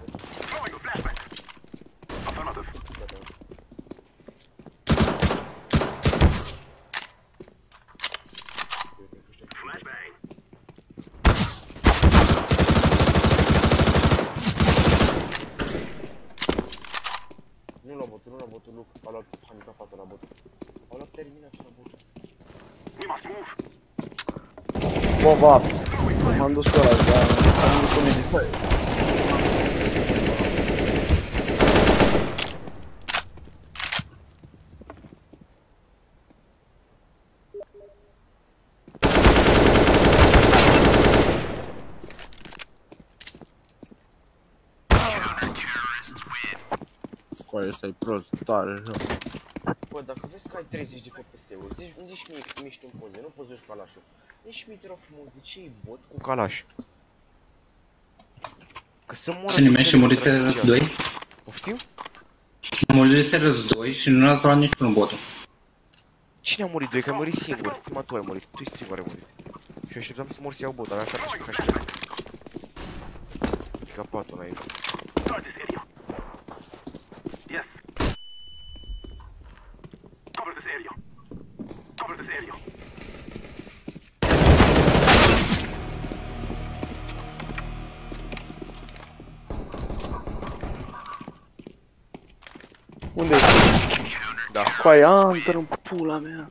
A: Nu la botul, nu la botul, Luc. A luat handicapatul la botul. A luat terminat la botul.
J: Bă, vaps. M-am dus pe ăla, dar am dus cu mine.
F: Coaie, ăsta-i prost, tare joc.
A: Bă, dacă vezi că ai 30 de FPS-uri, zici mie că miști în poze, nu poți duci calașul. Zici mie, te rog frumos, de ce e bot cu calaș? Că să moră...
M: Se numește Murițele Răs 2?
A: Poftim?
M: Murițele Răs 2 și nu l-ați luat niciun botul.
A: Cine a murit 2? Că ai murit singur. Prima tu ai murit. Tu ești singur ai murit. Și eu așteptam să mor să iau bot, aveam 7 ca și tine. E ca patul înainte.
H: Yes. Cover this area. Cover this area.
J: Unde ești?
A: Da.
J: Coaie, intră în pula mea.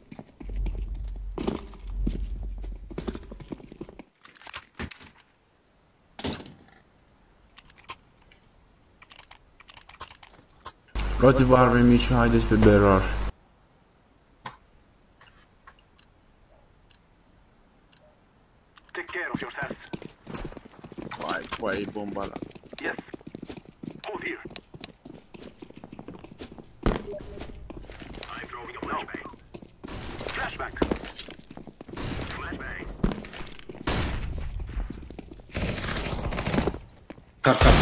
F: Luați-vă arme mici și haideți pe B-Rush.
H: Take care of yourselves.
F: Vai, coaie, e bomba ăla.
H: Yes. Hold here. I'm throwing a flashbang. Flashback. Flashbang.
M: Car, car.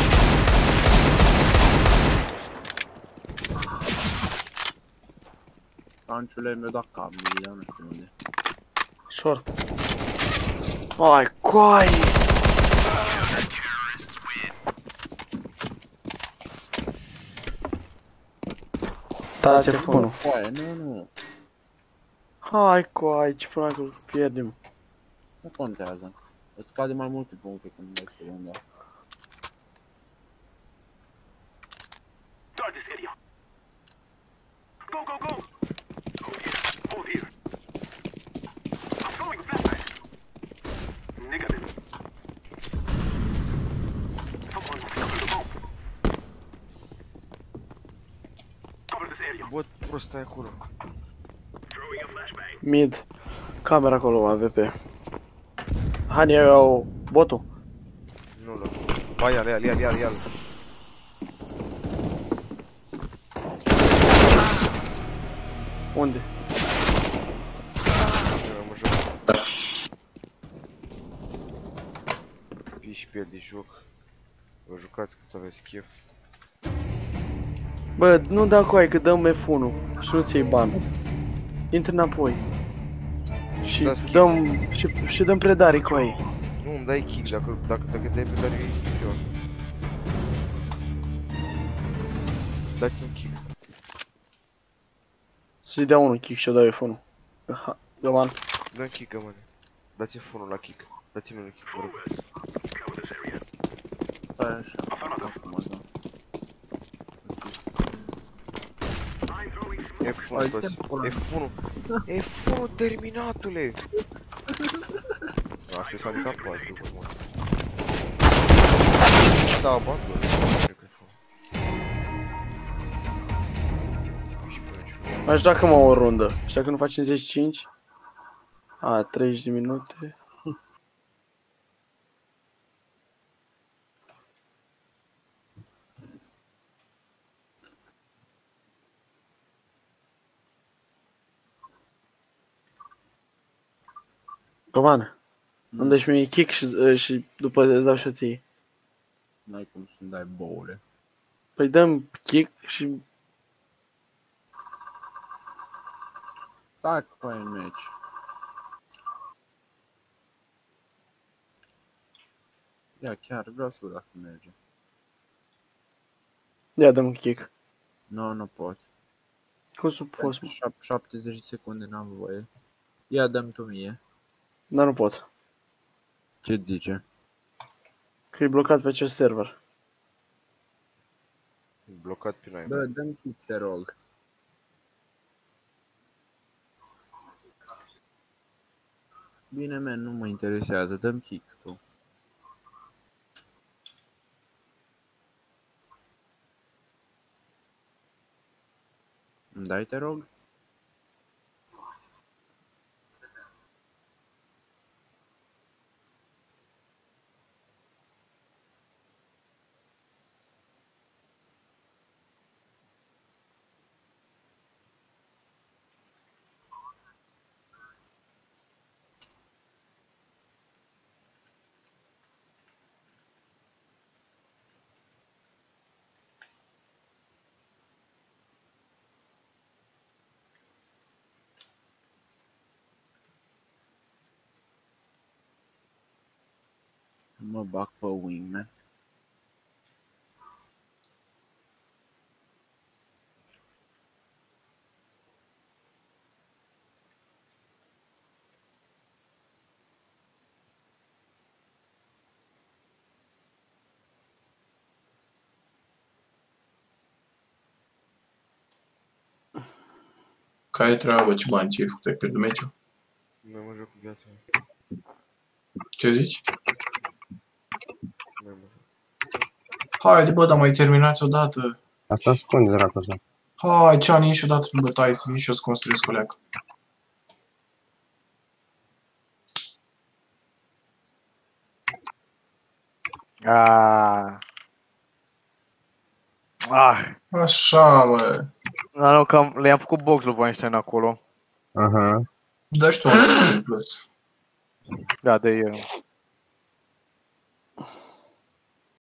F: Anciule mi-a dat cap, dar nu știu unde.
J: Short. Ai, coaie! Dați F1.
F: Coaie, nu.
J: Hai, coaie, ce până că pierdem.
F: Nu contează. Îți scade mai multe puncte când mergi pe undeva.
H: Guard this area. Go, go, go! Hold here. Hold here. I'm throwing a flashbang. Negative. Someone cover the bomb. Cover this area.
A: Bot prost, stai acolo.
H: Throwing a flashbang.
J: Mid. Camera acolo, AVP. Hani, iau botul.
A: Nu l-am. Ba, ia-l.
J: Unde?
A: Mă joc. Și pierd de joc. Vă jucați cât aveți chef.
J: Bă, nu da coaie că dăm F1 și nu-ți iei bani. Intră înapoi. Și dăm predare coaie.
A: Nu, îmi dai kick, dacă dai predare eu este eu. Dați-mi kick.
J: Să-i dea unul kick și-o dau F1. Găman.
A: Dă-mi kick, gămane. Dați-mi F1 la kick. Dați-mi un kick, vă rog.
F: Stai așa.
A: F1 toți. F1. F1 terminatule. Asta s-a micat pe azi, după mă. Da, bat, bă. Cred că
J: Aș da că mă o rundă. Și dacă nu faci 55? A, 30 de minute. Roman, îmi dai și mie kick și după îți dau și ție.
F: N-ai cum să-mi dai boule.
J: Păi dăm kick și...
F: Stai cu aia în meci. Ia, chiar vreau să văd dacă merge.
J: Ia, dăm kick.
F: Nu pot.
J: Cum să poți?
F: 70 de secunde n-am voie. Ia, dă-mi tu mie.
J: Dar nu pot.
F: Ce zice?
J: Că e blocat pe acest server.
A: blocat pe noi.
F: Bă, dă-mi kick, te rog. Bine, man, nu mă interesează, dă-mi kick tu. Îmi dai, te rog? Mă bag pe wingman.
B: Care treabă, ce bani ți-ai făcut? Ai pierdut meciul?
A: Nu mă joc cu viața.
B: Ce zici? Haide, bă, dar mai terminați odată.
G: Asta spune, dracu ăsta.
B: Hai, Ceani, ieși odată pe bătaie să vin și eu să construiesc o leacă. Așa, mă.
N: Da, nu, că le-am făcut box lui Weinstein acolo.
G: Aha.
B: Dă-și tu plus.
N: Da, de el.